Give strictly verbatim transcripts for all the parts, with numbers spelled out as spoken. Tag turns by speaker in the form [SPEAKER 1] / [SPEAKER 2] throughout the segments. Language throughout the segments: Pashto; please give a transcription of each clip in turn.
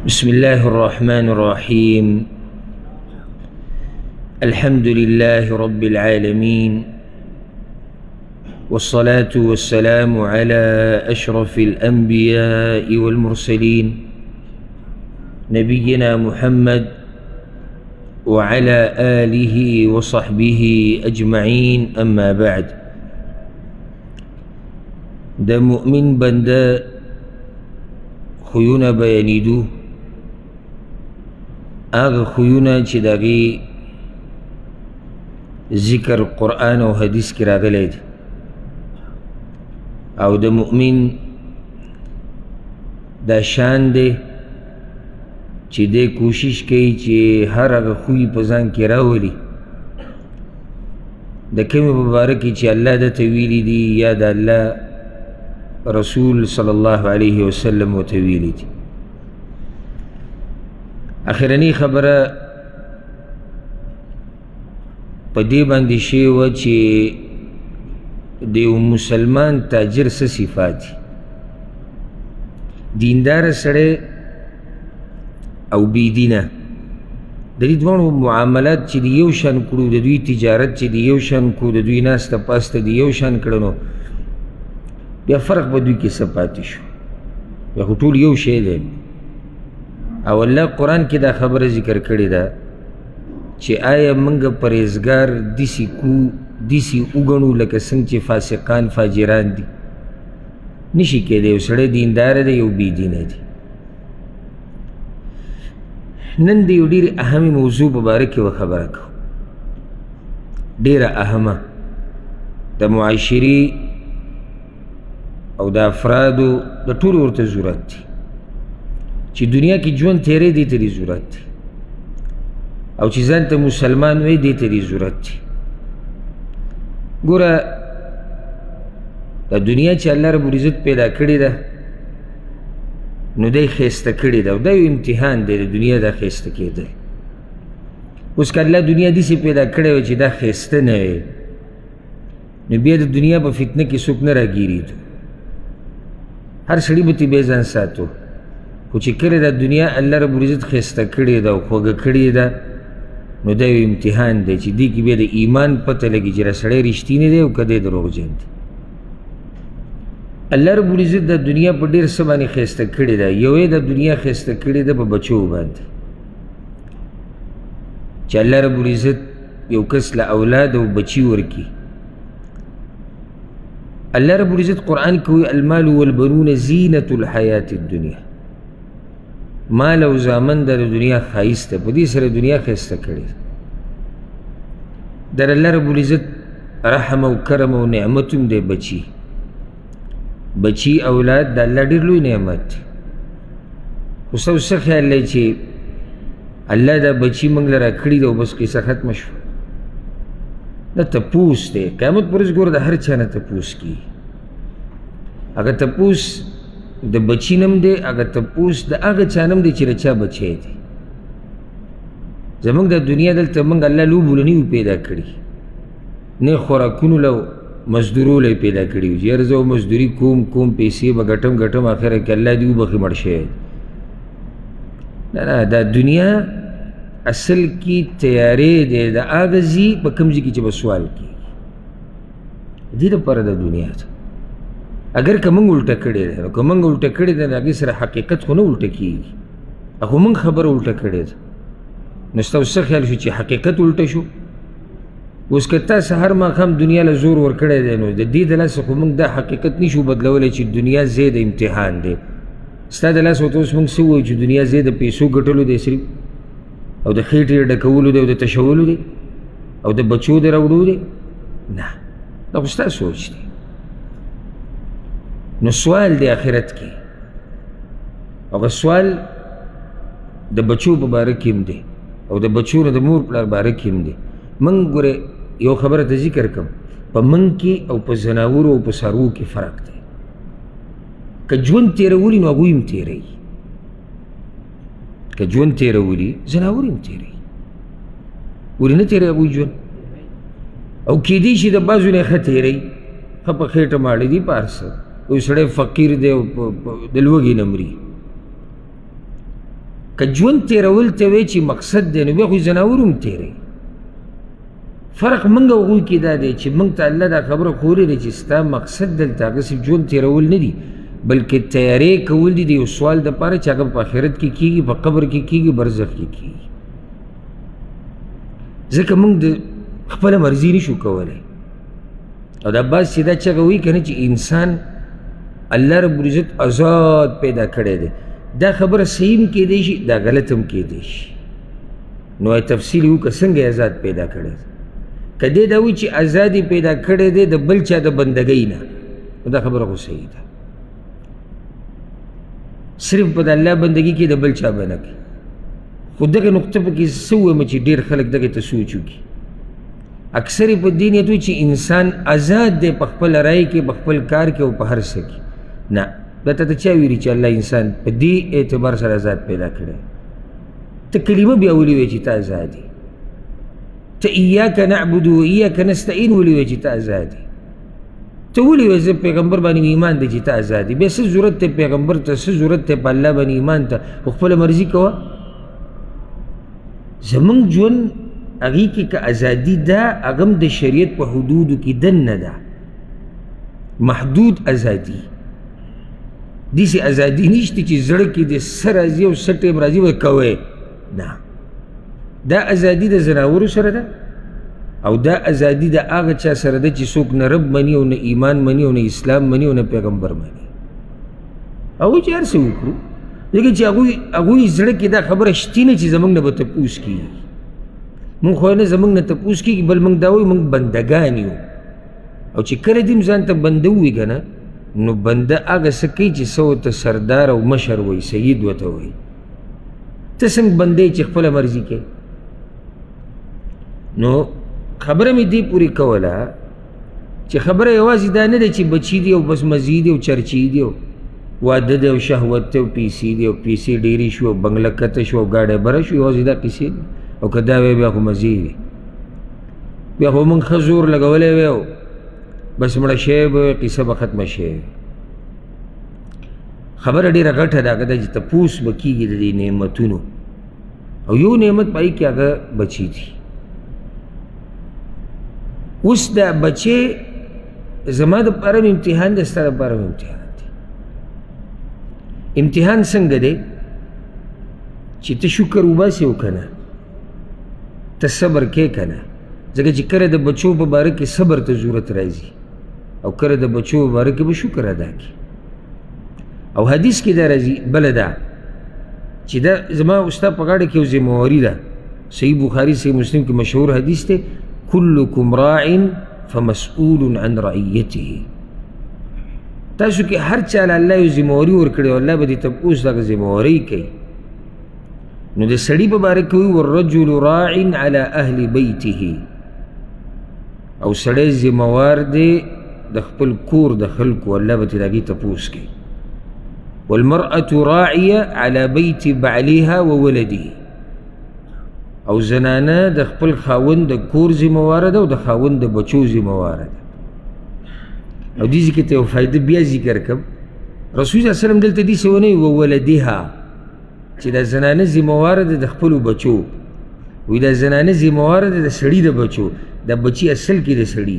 [SPEAKER 1] بسم الله الرحمن الرحيم. الحمد لله رب العالمين، والصلاة والسلام على أشرف الأنبياء والمرسلين نبينا محمد وعلى آله وصحبه أجمعين. أما بعد، دا مؤمن بندا خيونا بيانيدو آغا خيونا چه داغي ذکر قرآن و حدیث کی راغلی دی، او د مؤمن دا شان دی چې دی کوشش کوي چې هر هغه خوی په ځان کې راولي د کومې په باره کې چې الله درته ویلي دي یا د الله رسول صلی الله علیه وسلم ورته ویلي دي. اخرنی خبره په دې باندې شوې وه چې د یو مسلمان تاجر څه صفات دي. دینداره سړی او بېدینه د دې دواړو معاملات چې د یو شان کړو، د دوی تجارت چې د یو شان کړو، د دوی ناسته پاسته د یو شان کړه، نو بیا فرق په دوی کې څه پاتې شو؟ بیا خو ټول یو شی دی. او الله قرآن کې دا خبره ذکر کړې ده چې آیا موږ پرهیزګار داسې کو داسې وګڼو لکه څنګه چې فاسقان فاجران دي؟ نشي کېدی. یو سړی دینداره دی، یو بېدینه دی. نن د یو ډېرې اهمې موضوع په باره کې به خبره کوو، ډېره اهمه، د معاشرې او د افرادو د ټولو ورته ضرورت دی چې دنیا کې ژوند تیری دې ته دې ضرورت دی، او چې ځان ته مسلمان وی دې ته دې ضرورت دی. ګوره دا دنیا چې الله رب العزت پیدا کړې ده نو دی ښایسته کړې ده، او دا یو امتحان دی د دنیا دا ښایسته کېدل. اوس که الله دنیا داسې پیدا کړې وه چې دا ښایسته نه وی، نو بیا د دنیا په فتنه کې څوک نه راګیرېدو، هر سړي به ترې بیا ځان ساتو. خو چې کله دا دنیا الله رب العزت ښایسته کړې ده او خوږه کړې ده، نو دا یو امتحان دی چې دې کې بیا د ایمان پته لګي چې دا سړی رښتینی دی او که دی دروغجن دی. الله رب العزت دا دنیا په ډېر څه باندې ښایسته کړې ده. یو یې دا دنیا ښایسته کړې ده په بچو باندې، چې الله رب العزت یو کس له اولاد او بچي ورکي. الله رب العزت قرآن کې وایي المال والبنون زینة الحیات الدنیا، مال او زامن د دنیا ښایست دی، په دې سره دنیا ښایسته کړې ده. در الله رب العزت رحم او کرم او نعمت هم دی. بچي بچي اولاد د الله ډېر لوی نعمت دی. خو څه څه خیال دی چې الله دا بچي موږ له راکړي ده او بس قصه ختمه شوه؟ دا تپوس دی. قیامت پر ورځ ګوره د هر چا نه تپوس کېږي. هغه تپوس د بچي نم دی، هغه تپوس د هغه چا نم دی چې د چا بچی دی. زموږ د دنیا دلته موږ الله لوبو له نه یو پیدا کړي، نه خوراکونو له مزدورو له پیدا کړي وي چې یاره زه مزدوري کوم کوم پیسې به ګټم ګټم اخره کې الله دې وبخي مړ شوی. نه نه، دا دنیا اصل کی تیاری دی د هغه ځي په کوم ځای کې چې به سوال کېږي. دې دپاره د دنیا ده. اگر که موږ الټه کړې ده، نو که موږ الټه کړې ده د هغې سره حقیقت خو نه الټه کېږي، خو موږ خبره الټه کړې ده. نو ستاسو څه خیال شو چې حقیقت الټه شو؟ اوس که تا سهار ماښام دنیا له زور ورکړی دی، نو د دې د لاسه خو موږ دا حقیقت نشو بدلولی چې دنیا ځای د امتحان دی. ستا د لاسه ورته اوس موږ څه ووایو چې دنیا ځای د پیسو ګټلو دی صرف، او د خېټې ډکولو دی، او د تشولو دی، او د بچو د راوړو دی؟ نه، دا خو ستا سوچ دی. نو سوال دی آخرت کې، هغه سوال د بچو په باره کې هم دی، او د بچو نه د مور پلار باره کې هم دی. موږ ګوره یو خبره ته ذکر کړم، په موږ کې او په ځناورو او په څاروو کې فرق دی. که ژوند تېرولي نو هغوی هم تېروي، که ژوند تېرولي ځناور هم تېروي. ولې نه تېروي هغوی ژوند؟ او کېدی شي د بعضو نه یې ښه تېروي، ښه په خېټه ماړه دي په هر څه، یو سړی فقیر دی او د لوږې نه مري. که ژوند تېرول ته وایي چې مقصد دی نو بیا خو ځناور هم تېروي. فرق موږ او هغوی کې دا دی چې موږ ته الله دا خبره ښودلې ده چې ستا مقصد دلته هغه صرف ژوند تېرول نه دي بلکې تیارې کول دي د یو سوال دپاره چې هغه په آخرت کې کېږي، په قبر کې کېږي، برزخ کې کېږي. ځکه موږ د خپله مرضي نشو کولی. او دا بعض چې دا چغه وایي که نه چې انسان الله رب العزت آزاد پیدا کړی دی، دا خبره صحیح هم کېدی شي، دا غلط هم کېدی شي. نو تفصیل وکړه څنګه آزاد پیدا کړی دی. که دی دا وایي چې آزادي پیدا کړی دی د بل چا د بندګۍ نه، نو دا خبره خو صحیح ده. صرف په د الله بندګي کې د بل چا به نه کوي. خو دغه نقطه پکې څه ووایم چې ډېر خلک دغې ته سوچ وکړي. اکثر یې په دې نیت وي چې انسان آزاد دی په خپله رایې کې، په خپل کار کې او په هر څه کې. نه، دا ته ته چا ویلي چې الله انسان په دې اعتبار سره آزاد پیدا کړی؟ ته کلمه بیا ولې وایې چې ته آزاد یې؟ ته ایاک نعبد و ایاک نستعین ولې وایې چې ته آزاد یې؟ ته ولې وایې زه پیغمبر باندې ایمان دی چې ته آزاد یې؟ بیا څه ضرورت دی پیغمبر ته، څه ضرورت دی په الله باندې ایمان ته؟ خو خپله مرضي کوه. زمونږ ژوند هغې کې که ازادي ده، هغه هم د شریعت په حدودو کې دننه ده، محدود ازادي. داسې ازادي نشته چې زړه کې د څه راځي او څه ټایم راځي به کوئ. نه، دا ازادي د ځناورو سره ده او دا ازادي د هغه چا سره ده چې څوک نه رب مني او نه ایمان مني او نه اسلام مني او نه پیغمبر مني. هغوی چې هر څه وکړو، ځکه چې هغوی هغوی زړه کې دا خبره شتي نه چې زموږ نه به تپوس کېږي. مونږ خو نه زموږ نه تپوس کېږي، بل مونږ دا وایو مونږ بندګان یو. او چې کله دې ځان ته بنده ووایي که نه، نو بنده هغه څه کوي چې څه ورته سردار او مشر وایي، سید ورته وایي. ته څنګه بنده یې چې خپله مرضي کوې؟ نو خبره مې دې پورې کوله چې خبره یوازې دا نه ده چې بچي دي او بس مزي دي او چرچي دي او واده دی او شهوت دی او پیسې دي او پیسې ډېرې شو او بنګله کته شو او ګاډی بره شو، یوازې دا کیسې دي. او که دا وی بیا خو مزې وي، بیا خو موږ ښه زور لګولی وی او بس مړه شوی به وی، قصه به ختمه شوې. خبره ډېره غټه ده، هغه ده چې تپوس به کېږي د دې نعمتونو، او یو نعمت په هغې کې هغه بچي دي. اوس دا بچې زما دپاره م امتحان دی، ستا دپاره م امتحان دی. امتحان څنګه دی چې ته شکر وباسې او که نه، ته صبر کې که نه. ځکه چې کله د بچو په باره کې صبر ته ضرورت راځي او کله د بچو په باره کې به شکر ادا کړي. او حدیث کې دا راځي بله ده چې دا زما ستا په غاړه کې یو ذمهواري ده. صحیح بخاري صحیح مسلم کې مشهور حدیث دی، کلکم راع فمسئول عن رعیته. تاسو کې هر چا له الله یو ذمهواري ورکړې او الله به دې تپوس دغه ذمهوارۍ کوي. نو د سړي په باره کې وایي والرجل راع علی اهل بیته، او سړی ذمهوار دی د خپل کور د خلکو، الله به ترې د هغې تپوس کوي. والمرأة راعیه علی بیت بعلیها وولده، او زنانه د خپل خاوند د کور ذمهواره ده او د خاوند د بچو ذمهواره ده. او دې ځای کې ته یو فایده بیا ذکر کړم. رسول صلی الله علیه وسلم دلته داسې ونه وایي وولدها چې دا زنانه ذمهواره ده د خپلو بچو، وایي دا زنانه ذمهواره ده د سړي د بچو. دا بچي اصل کې د سړي،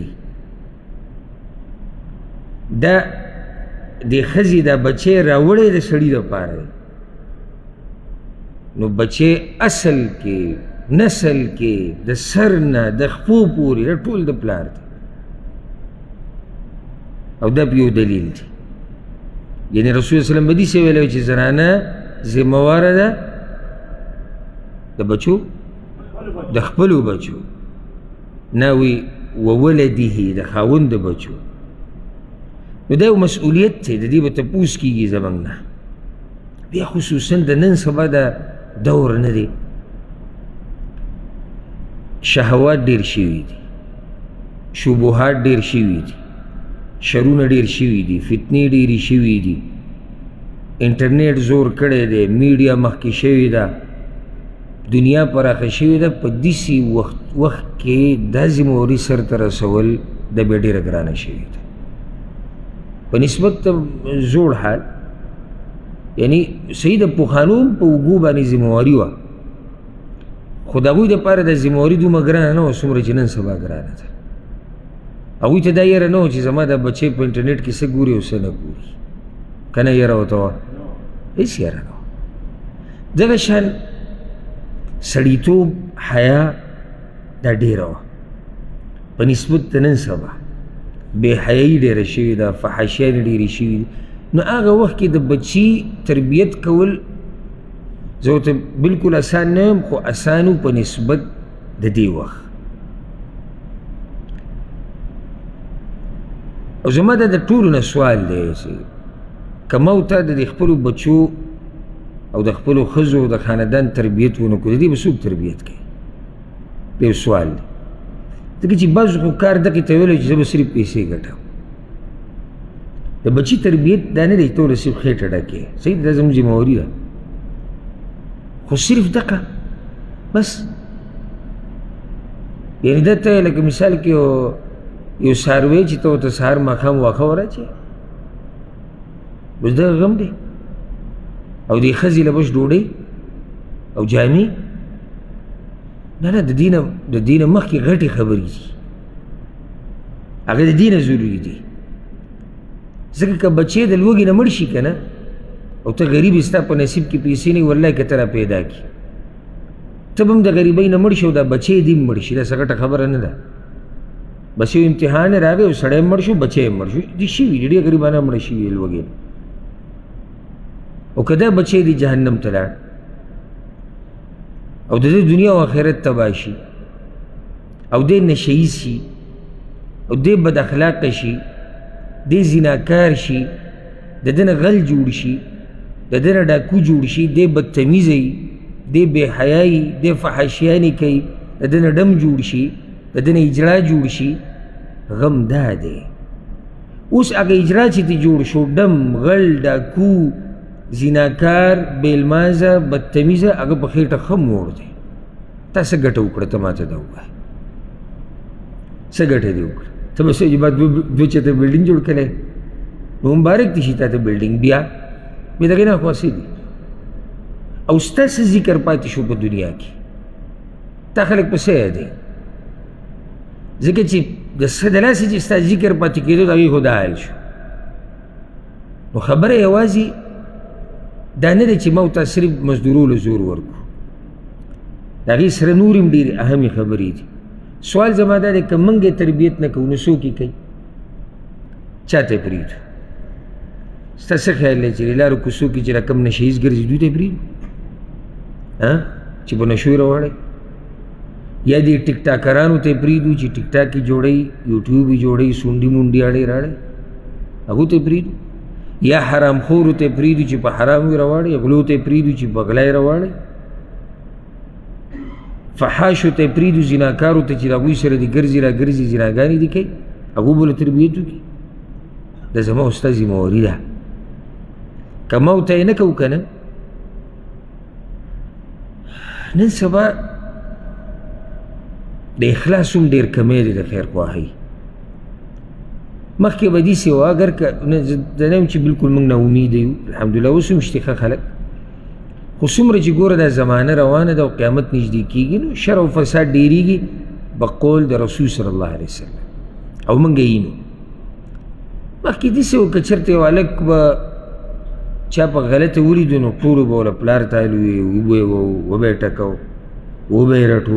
[SPEAKER 1] دا د ښځې دا بچی راوړی د سړي دپاره، نو بچی اصل کې نسل کې د سر نه د خپو پورې دا ټول د پلار دی. او دا یو دلیل دی. یعنې رسول صلی الله علیه وسلم به داسې ویلی چې زنانه ذمهواره ده د بچو، د خپلو بچو، نه وی وولده د خاوند د بچو. نو دا یو مسؤلیت دی، د دې به تپوس کېږي زموږ نه. بیا خصوصا د نن سبا د دور نه دی، شهوات ډېر شوي دي، شبهات ډېر شوي دي، شرونه ډېر شوي دي، فتنې ډېرې شوي دي، انټرنیټ زور کړی دی، میډیا مخکې شوې ده، دنیا پراخه شوې ده. په داسې وخت وخت کې دا ذمهواري سرته رسول د بیا ډېره ګرانه شوې ده. په نسبت ته زوړ حال یعنی صحیح د پخوانو هم په اوږو باندې ذمهواري وه، خو د هغوی دپاره د ذمهواري دومره ګرانه نه وه څومره چې نن سبا ګرانه ده. هغوی ته دا یره نه وه چې زما د بچی په انټرنیټ کې څه ګوري او څه نه ګوري، که نه یره ورته وه؟ هېڅ یره نه وه. دغه شان سړیتوب حیا دا ډېره وه په نسبت د نن سبا. بې حیایي ډېره شوې ده، فحاشیانې ډېرې شوي دي. نو هغه وخت کې د بچي تربیت کول زه ورته بلکل اسان نه یم، خو اسان په نسبت د دې وخت. او زما دا د ټولو نه سوال دی چې که ما ورته د دې خپلو بچو او د خپلو ښځو د خاندان تربیت ونه کړو، د دې به څوک تربیت کوي؟ دا یو سوال دی. ځکه چې بعضو خو کار دغې ته ویلی چې زه به صرف پیسې ګټم. د بچي تربیت دا نه دی ته ورله صرف خېټه ډکې، صحیح دا زموږ ذمهواري ده، خو صرف دغه بس. یعنې دا ته لکه مثال کې یو څاروی چې ته ورته سهار ماښام واښه وراچې، بس دغه غم دی. او دې ښځې له بس ډوډۍ او جامې، نه نه د دې نه د دې نه مخکې غټې خبرې دي، هغه د دې نه ضروري دي. ځکه که بچې د لوږې نه مړ شي که نه، او ته غریب ستا په نصیب کې پیسې نه وي، والله که ته را پیدا کړي ته به هم د غریبۍ نه مړ شي او دا بچی دې هم مړ شي. دا څه ګټه خبره نه ده. بس یو امتحان راغی او سړی مړ شو، بچی هم مړ شو، دي شوي دي ډېر غریبانه مړه شوي لوږې نه. او که دا بچی دې جهنم ته لاړ او د دې دنیا او آخرت تباه شي او دې نشهیز شي او دې بد اخلاقه شي، دې زناکار شي، د ده نه غل جوړ شي، د ده نه ډاکو جوړ شي، دې بدتمیزه وي، دې بې حیایي، دې فحاشیانې کوي، د ده نه ډم جوړ شي، د ده نه اجرا جوړ شي. غم دا دی. اوس هغه اجرا چې ته جوړ شو، ډم، غل، ډاکو، زناکار، بېلمازه، بدتمیزه، هغه په خېټه ښه موړ دی. تا څه ګټه وکړه؟ ته ماته دا ووایه څه ګټه دې وکړه؟ ته به څه جبا دوه چته بلډینګ جوړ کړی، نو مبارک دي شي تا ته بلډینګ، بیا بیا دغې نه خواسې دي. او ستا څه ذکر پاتې شو په دنیا کې؟ تا خلک په څه یادوي؟ ځکه چې د څه د لاسه چې ستا ذکر پاتې کېدو د هغې خو دا حال شو. نو خبره یوازې دا نه دی چې ما ورته صرف مزدورولو زور ورکړو، د هغې سره نور هم ډېرې اهمې خبرې دي. سوال زما دا دی که موږ یې تربیت نه کوو نو څوک یې کوي؟ چا ته یې پرېږدو؟ ستا څه خیال دی چې د لارو کوڅو کې چې را کوم نشهیز ګرځي دوی ته یې پرېږدو چې په نشو یې راوړی؟ یا دې ټیک ټاکرانو ته یې پرېږدو چې ټیک ټاک یې جوړوي، یوټیوب یې جوړوي، سونډي مونډي اړې راړی، هغو ته یې پرېږدو؟ یا حرام خورو ته یې پرېږدو چې په حرامو یې راواړی، غلو ته یې پرېږدو چې په غلا یې راواړی، فحاشو ته یې پرېږدو، زناکارو ته چې د هغوی سره دې ګرځي را ګرځي، زناګانې دې کوي، هغو به له تربیت وکړي. دا زما او ستا ذمهواري ده. که ما ورته یې نه کوو که نه، نن سبا د اخلاص هم ډېر کمی دی د خیرخواهۍ. مخکې به داسې وه، اګر که زه نه یم چې بلکل موږ نا امیده یو، الحمدلله اوس هم شته ښه خلک، خو څومره چې ګوره دا زمانه روانه ده او قیامت نږدې کېږي، نو شر او فساد ډېرېږي په قول د رسول صلی الله علیه وسلم. او موږ یې نو مخکې داسې و که چېرته یو هلک به چا په غلطه ولیدو نو ټولو به وله پلار تایلو وي، وبه یې وبه یې ټکو، وبه یې رټو.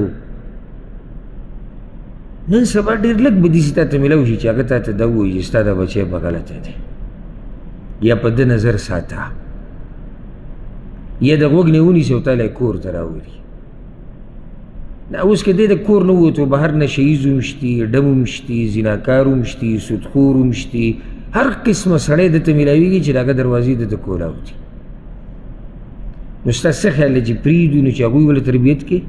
[SPEAKER 1] نن سبا ډېر لږ به داسې تا ته میلاو شي چې هغه تا ته دا ووایي چې ستا دا بچی په غلطه دی، یا په ده نظر ساته، یا د غوږ نه یې ونیسي او تاله یې کور ته راولي. نه اوس که دی د کور نه ووتو، بهر نشهیز هم شتي، ډم هم شتي، زناکار هم شتي، سودخور هم شتي، هر قسمه سړی دته میلاویږي چې د هغه دروازې دته کولاوتي. نو ستا څه خیال دی چې پرېږدو نو چې هغوی ولې تربیت کړي؟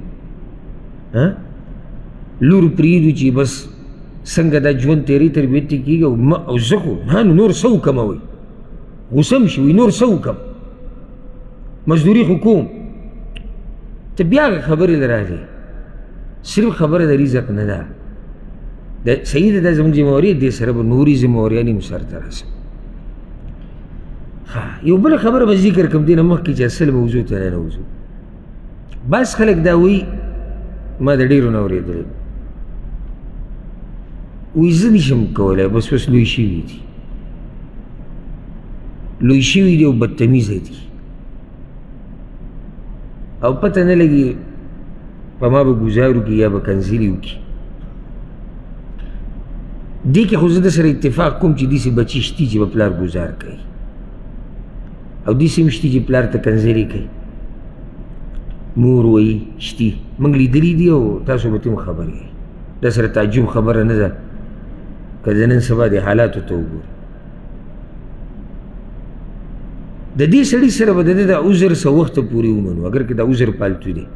[SPEAKER 1] لور پرېږدو چې بس څنګه دا ژوند تېرې تربیت یې کېږي، او زه خو ها نو نور څه وکړمه وایي، غوسه هم شي وایي نور څه وکړم، مزدوري خو کوم. ته بیا هغه خبرې له راغلې، صرف خبره د رزق نه ده، صحیح ده، دا زموږ ذمهواري، دې سره به نورې ذمهوریانې هم سرته رسم. یو بله خبره به ذکر کوم دې نه مخکې چې اصل موضوع ته ننوځو. بعض خلک دا وایي ما د ډېرو نه اورېدلی وایي زه نشم کولی بس اوس لوی شوي دي لوی شوي دي او بدتمیزه دي او پته نه لګي په ما به ګزار وکړي یا به کنځلې وکړي. دې کې خو زه د سره اتفاق کوم چې داسې بچي شتي چې به پلار ګزار کوي او داسې هم شتي چې پلار ته کنځلې کوي. مور وایي شتي موږ لیدلي دي او تاسو به ته هم خبر یې. دا سره تعجب خبره نه ده که زه نن سبا دې حالاتو ته وګورم. د دې سړي سره به د ده د عذر څه وخته پورې ومنو اگر که دا عذر پالتو دی.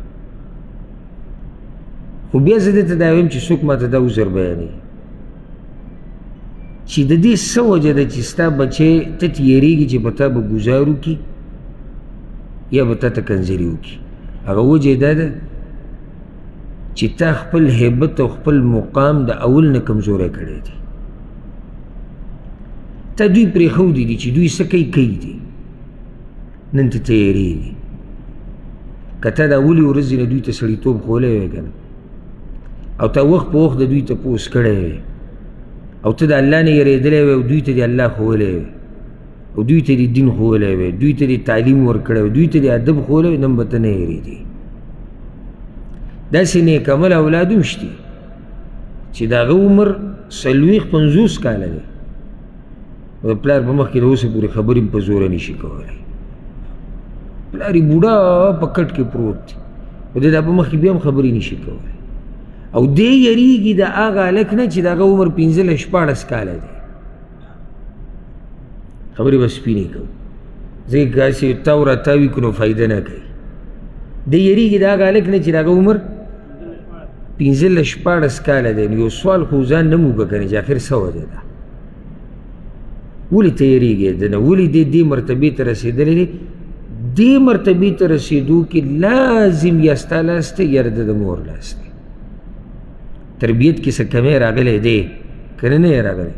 [SPEAKER 1] خو بیا زه دې ته دا وایم چې څوک ماته دا عذر بیانوي چې د دې څه وجه ده چې ستا بچی ته تیریږي چې په تا به ګزار وکړي یا به تا ته کنځلې وکړي. هغه وجه یې دا ده چې تا خپل هیبت او خپل مقام د اول نه کمزوری کړی دی. تا دوی پرېښودي دي چې دوی څه کوي کوي دي نن ته تیریږي. که تا د اولې ورځې نه دوی ته سړیتوب ښوولی وی که نه او تا وخت په وخت د دوی تپوس کړی وی او ته د الله نه یېرېدلی وی او دوی ته دې الله ښوولی وی او دوی ته دې دین ښوولی وی دوی ته دې تعلیم ورکړی وی دوی ته دې ادب ښوولی وی نن به ته نه یېرېدې. داسې نیکعمله اولاد هم شتي چې د هغه عمر څلوېښت پنځوس کاله دی او د پلار په مخ کې د اوسه پورې خبرې هم په زوره نشي کولی. پلار یې بوډا په کټ کې پروت دی او د دا په مخ کې بیا هم خبرې نشي کولی او دی یریږي د هغه هلک نه چې د هغه عمر پنځلس شپاړس کاله دی. خبرې به سپینې کوو ځکه که هسې تاو راتاوي کړو نو فایده نه کوي. دی یریږي د هغه هلک نه چې د هغه عمر پنځلس شپاړس کاله دی. نو یو سوال خو ځان نه موږه که نه چې اخر څه وجه ده ولې ته یریږې د نه ولې دی دې مرتبې ته رسېدلی دی. دې مرتبې ته رسېدو کې لازم یا ستا لاس دی یا د د مور لاس دی. تربیت کې څه کمی راغلی دی که نه نه یې راغلی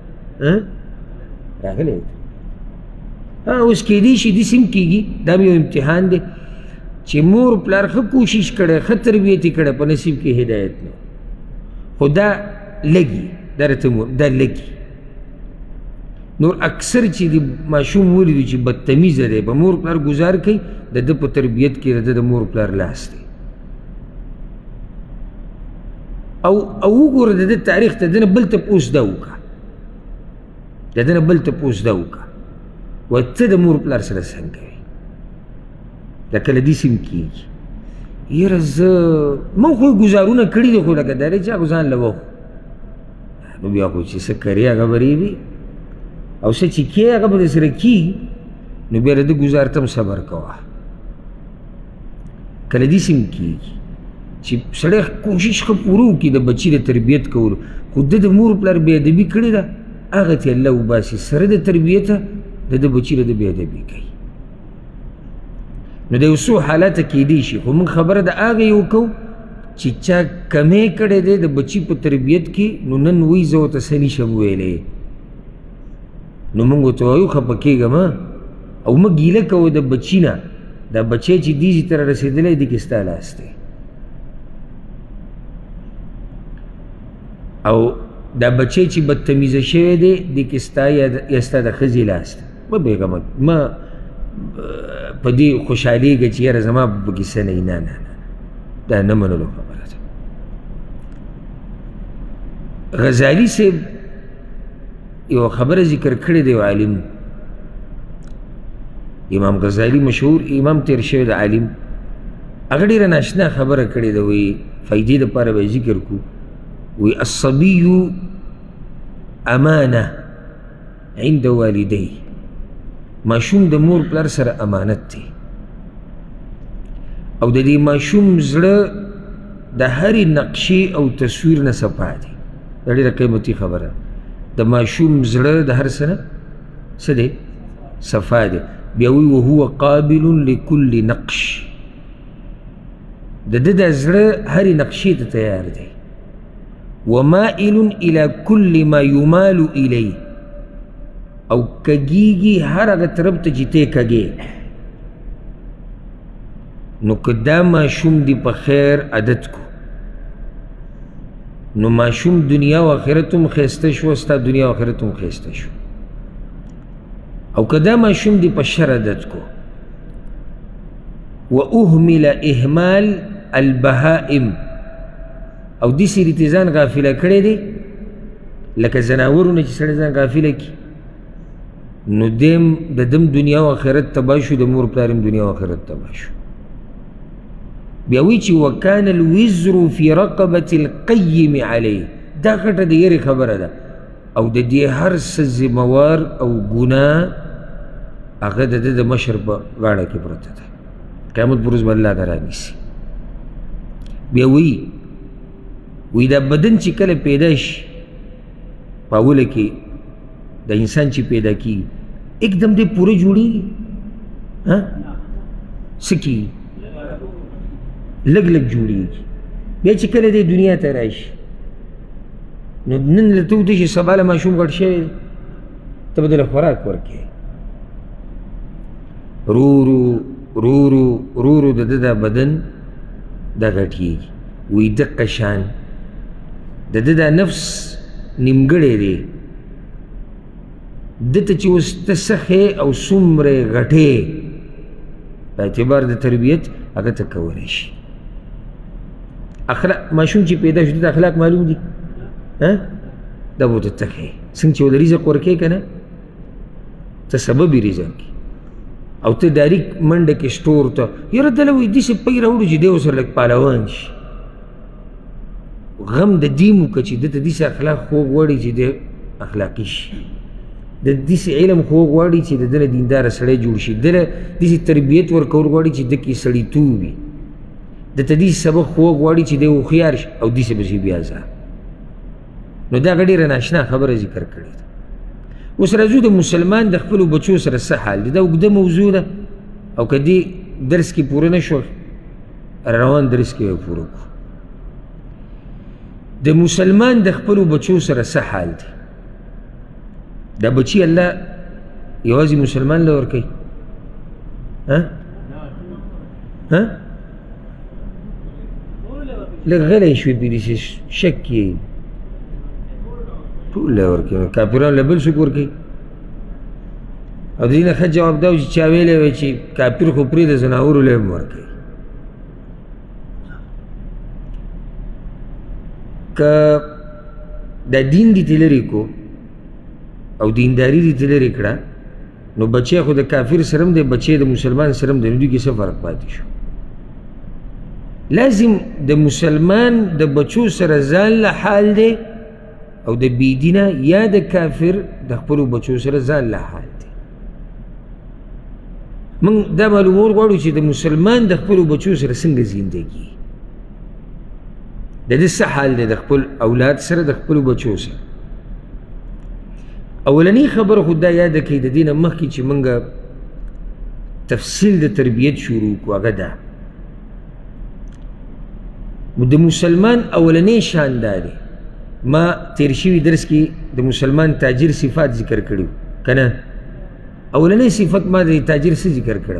[SPEAKER 1] راغلی دی. اوس کیدی شي داسې هم کېږي دا هم یو امتحان دی چې مور پلار ښه کوشش کړی ښه تربیت یې کړی په نصیب کې هدایت نه خو دا لږي دا راته دا لږي. نور اکثر چې د ماشوم ولیدو چې بدتمیزه دی په مور پلار ګزار کوي د ده په تربیت کې د ده د مور پلار لاس دی. او او وګوره د ده تاریخ ته د نه بل تپوس دا وکړه د ده نه بل تپوس دا وکړه وایي ته د مور پلار سره څنګه وي. دا کله داسې هم کېږي یاره زه موږ خو ګزارونه کړي دي خو لکه دا دی چې هغه ځان له وخو نو بیا خو چې څه کري هغه به ریبي او څه چې کیې هغه به درسره کېږي نو بیا د ده ګزار ته هم صبر کوه. کله داسې هم کېږي چې سړی کوشش ښه پوره وکړي د بچي د تربیت کولو خو ده د مور پلار بې ادبي کړې ده هغه ته الله وباسي سره د تربیته د ده بچي له ده بې ادبي کوي. نو د یو څو حالاته کېدی شي خو موږ خبره د هغه یو کوو چې چا کمی کړی دی د بچي په تربیت کې نو نن وایي زه ورته څه نشم ویلی نو موږ ورته وایو خفه کېږم او مه ګیله کوو د بچي نه دا بچی چې دیزي ته رارسېدلی دی کې ستا لاس دی او دا بچی چې بدتمیزه شوی دی دی کې ستا یا ستا د ښځې لاس دی. مه بېغمه مه په دې خوشحالېږه چې یاره زما په کې څه نه وي نه نه دا نه منلو خبره ده. غزالي صاحب یو خبره ذکر کړې دی یو عالم امام غزالي مشهور امام تیر شوی د عالم هغه ډېره ناشنا خبره کړې ده وایي فایدې دپاره به ذکر کړو وی الصبي امانه عند والديه ماشوم د مور پلار سره امانت دی او د دې ماشوم زړه د هرې نقشې او تصویر نه صفا دی. دا ډېره قیمتي خبره د ماشوم زړه د هر څه نه څه دی صفا دی. بیا وی وهو قابل لكل نقش د ده د زړه هرې نقشې ته تیار دی. ومائل الى كل ما يمال اليه او کږیږي هر هغه طرف ته چې ته کږې نو که دا ماشوم دې په خیر عادت کو نو ماشوم دنیا و آخرت هم ښایسته شو ستا دنیا و آخرت هم ښایسته شو او که دا ماشوم دې په شر عادت کو و اهمل اهمال البهائم او داسې ریتې ځان غافله کړی دی لکه زناورونه چې سړی ځان غافله کړي نو دیم د دم دنیا و آخرت تباه شو د مور پلار هم دنیا و آخرت تباه شو بیا وایي چې وکان الوزر فی رقبة القیم علیه دا غټه د یرې خبره ده او د دې هر څه ذموار او ګناه هغه د ده د مشر په غاړه کې پرته ده قیامت پر ورځ به الله ته رانیسي بیا وایي وایي دا بدن چې کله پیدا شي په اوله کې د انسان چې پیدا کېږي एकदम دې پوره جوړېږي څه کېږي لږ لږ جوړېږي بیا چې کله دې دنیا ته راشي نو نن له ته وتشي سبا له ماشوم غټ شوی دی ته به دله خوراک ورکوې رو رو رو رو رو رو د ده دا بدن دا غټېږي وایي دقه شان د ده دا نفس نیمګړی دی ده ته چې اوس ته څه او څومره غټې په اعتبار د تربیت هغه ته کولی شي اخلاق ماشوم چې پیدا شو د اخلاق معلوم دي دا به ورته ته ښایي څنګه چې ورله رزق ورکوې که نه ته سبب یې رزق او ته ډایرک منډه کې سټور ته یاره دله وایي داسې پی راوړو چې دی ورسره لږ پهلوان شي غم د دې مو که چې ده ته داسې اخلاق خوږ غواړي چې دی اخلاقي شي د داسې علم خوږ غواړي چې د ده نه دینداره سړی جوړ شي ده له داسې تربیت ورکول غواړي چې ده کې سړیتوب وي د ته داسې سبق خوږ غواړي چې دی هوښیار شي او داسې به شي بیا ځه نو دا هغه ډېره ناشنا خبره ذکر کړې ده اوس راځو د مسلمان د خپلو بچو سره څه حال دی دا اوږده موضوع ده او که دې درس کې پوره نه شوه روان درس کې به پوره کړو د مسلمان د خپلو بچو سره څه حال دی دا بچی الله یوازې مسلمان له ورکوي ها ها لږ غلی شوي پرې داسې شک یې ټول له ورکوي کافرانو له بل څوک ورکوي او د دې نه ښه جواب دا و چې چا ویلی وی چې کافر خو پرېږده زناورو له هم ورکوي که دا دین دې ترې لرې کو او دینداری دې ترې لرې کړه نو بچی خو د کافر سره هم دی بچی د مسلمان سره هم دی نو دوی کې څه فرق پاتې شو لازم د مسلمان د بچو سره ځان له حال دی او د بېدینه یا د کافر د خپلو بچو سره ځان له حال دی موږ دا معلومول غواړو چې د مسلمان د خپلو بچو سره څنګه زندګي د دې څه حال دی د خپل اولاد سره د خپلو بچو سره اولنی خبره خو دا یاده کړئ د دې نه مخکې چې موږ تفصیل د تربیت شروع کړو هغه ده د مسلمان اولنی شان دا دی ما تیر شوي درس کې د مسلمان تاجر صفات ذکر کړي که نه اولنی صفت ما د تاجر څه ذکر کړی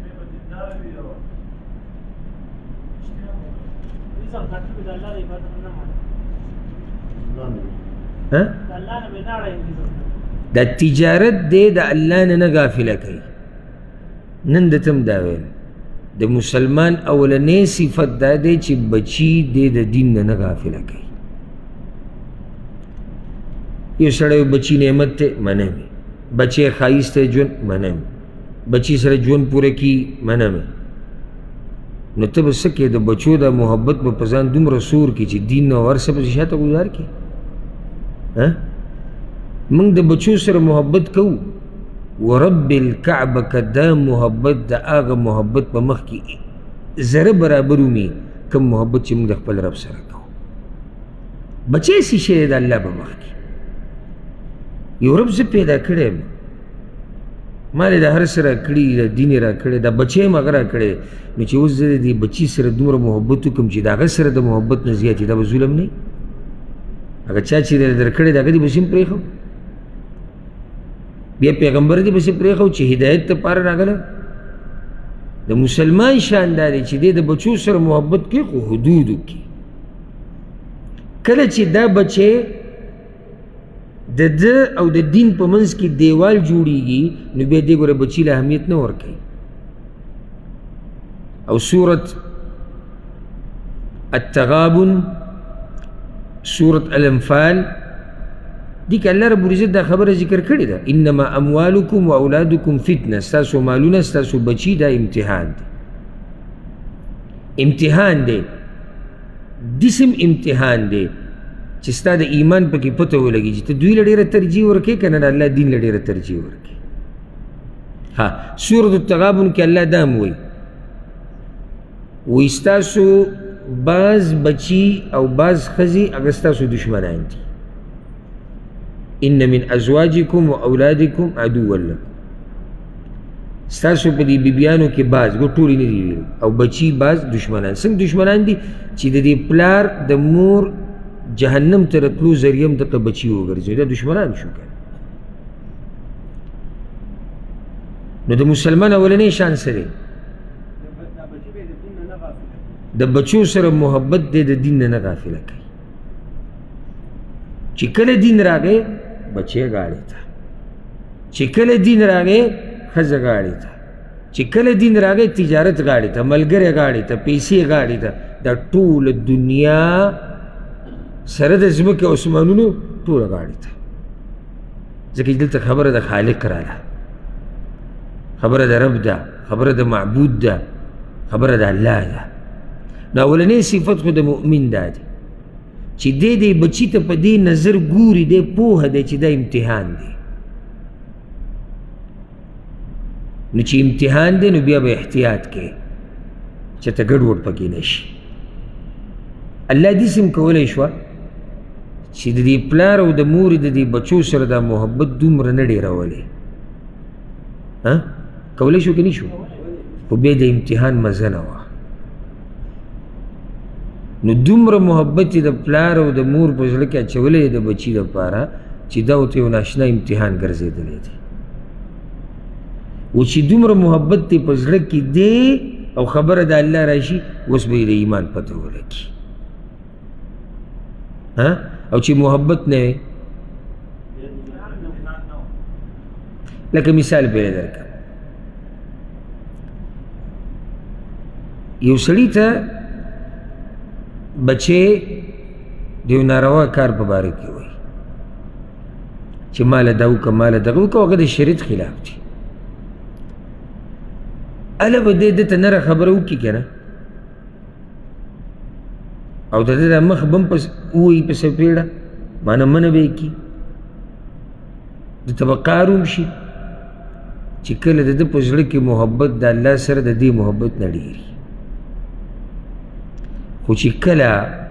[SPEAKER 1] دا تجارت دی د الله نه نه غافله کوي نن د تم دا ویل د مسلمان اولنی صفت دا دی چې بچي دی د دین نه نه غافله کوي یو سړی بچي نعمت دی منم بچی ښایسته ژوند منم بچي سره ژوند پوره کي منم نو ته به څه کوې د بچو دا محبت به په ځان دومره سور کړي چې دین نه هر څه پسې شاته ګزار کړي موږ د بچو سره محبت کوو ورب الکعبه که دا محبت د هغه محبت په مخ کې ذره برابر ومي کوم محبت چې موږ د خپل رب سره کوو بچی څه شی دی د الله په مخ کې یو رب زه پیدا کړی یم ما د هر څه راکړي د دین یې راکړی دا بچی یم هغه راکړی نو چې اوس زه د دې بچي سره دومره محبت وکړم چې د هغه سره د محبت نه زیات دا به ظلم نه هغه چا چې درکړی د هغه دې به سیم پرېښم بیا پیغمبر دې پسې پرېښود چې هدایت دپاره راغلی د مسلمان شان دا دی چې دی د بچو سره محبت کوي خو حدودو کې کله چې دا بچی د ده او د دین په منځ کې دیوال جوړیږي نو بیا دې ګوره بچي له اهمیت نه ورکوي او سورت التغابن سورت الانفال دي که الله رب العزت دا خبره ذکر کړې ده انما اموالکم و اولادکم فتنه ستاسو مالونه ستاسو بچي دا امتحان دی امتحان دی دسم امتحان دی چې ستا د ایمان پکې پته ولګي چې ته دوی له ډېره ترجیح ورکوې که نه د الله دین له ډېره ترجیح ورکوې ها سورت التغابن کې الله دا هم وایي وایي ستاسو بعض بچي او بعض ښځې هغه ستاسو دشمنان دي ان من ازواجکم و اولادکم عدوا لکم ستاسو په دې بیبیانو کې بعض ګو ټولې نه دي او بچي بعض دشمنان څنګه دشمنان دي چې د دې پلار د مور جهنم ته راتلو ذریعه هم دغه بچي وګرځوي دا دشمنان شو که نو د مسلمان اولنی شان څه دی د بچو سره محبت دی د دین نه نه غافله کوي چې کله دین راغی بچی غاړې ته چې کله دین راغی ښځه غاړې ته چې کله دین راغی تجارت غاړې ته ملګری غاړې ته پیسې غاړې ته دا ټوله دنیا سره د ځمکې او اسمانونو ټوله غاړې ته ځکه چې دلته خبره د خالق راله خبره د رب ده خبره د معبود ده خبره د الله ده نو اولنی صفت خو د مؤمن دا دی چې دی دی بچي ته په دې نظر ګوري دی پوهه دی چې دا امتحان دی نو چې امتحان دی نو بیا به احتیاط کوي چې ته ګډوډ پکې نه شي الله داسې هم کولی شوه چې د دې پلار او د مورې د دې بچو سره دا محبت دومره نه ډېرولی کولی شو که نه شو خو بیا د امتحان مزه نه وه نو دومره محبت یې د پلار او د مور په زړه کې اچولی دی د بچي دپاره چې دا ورته یو ناشنا امتحان ګرځېدلی دی و چې دومره محبت دی په زړه کې دی او خبره د الله راشي اوس به یې د ایمان پته ولګي او چې محبت نه وي لکه مثال به یې درکړم یو سړي ته بچې د یو ناروا کار په باره کې وایي چې ماله دا وکړه ماله دغه وکړه هغه د شریعت خلاف دي هله به دی ده ته نره خبره وکړي که نه او د ده دا مخ به هم ووایي په سپېړه مانه منه به یې کړي ده ته به قهر هم شي چې کله د ده په زړه کې محبت د الله سره د دې محبت نه ډېري خو چې کله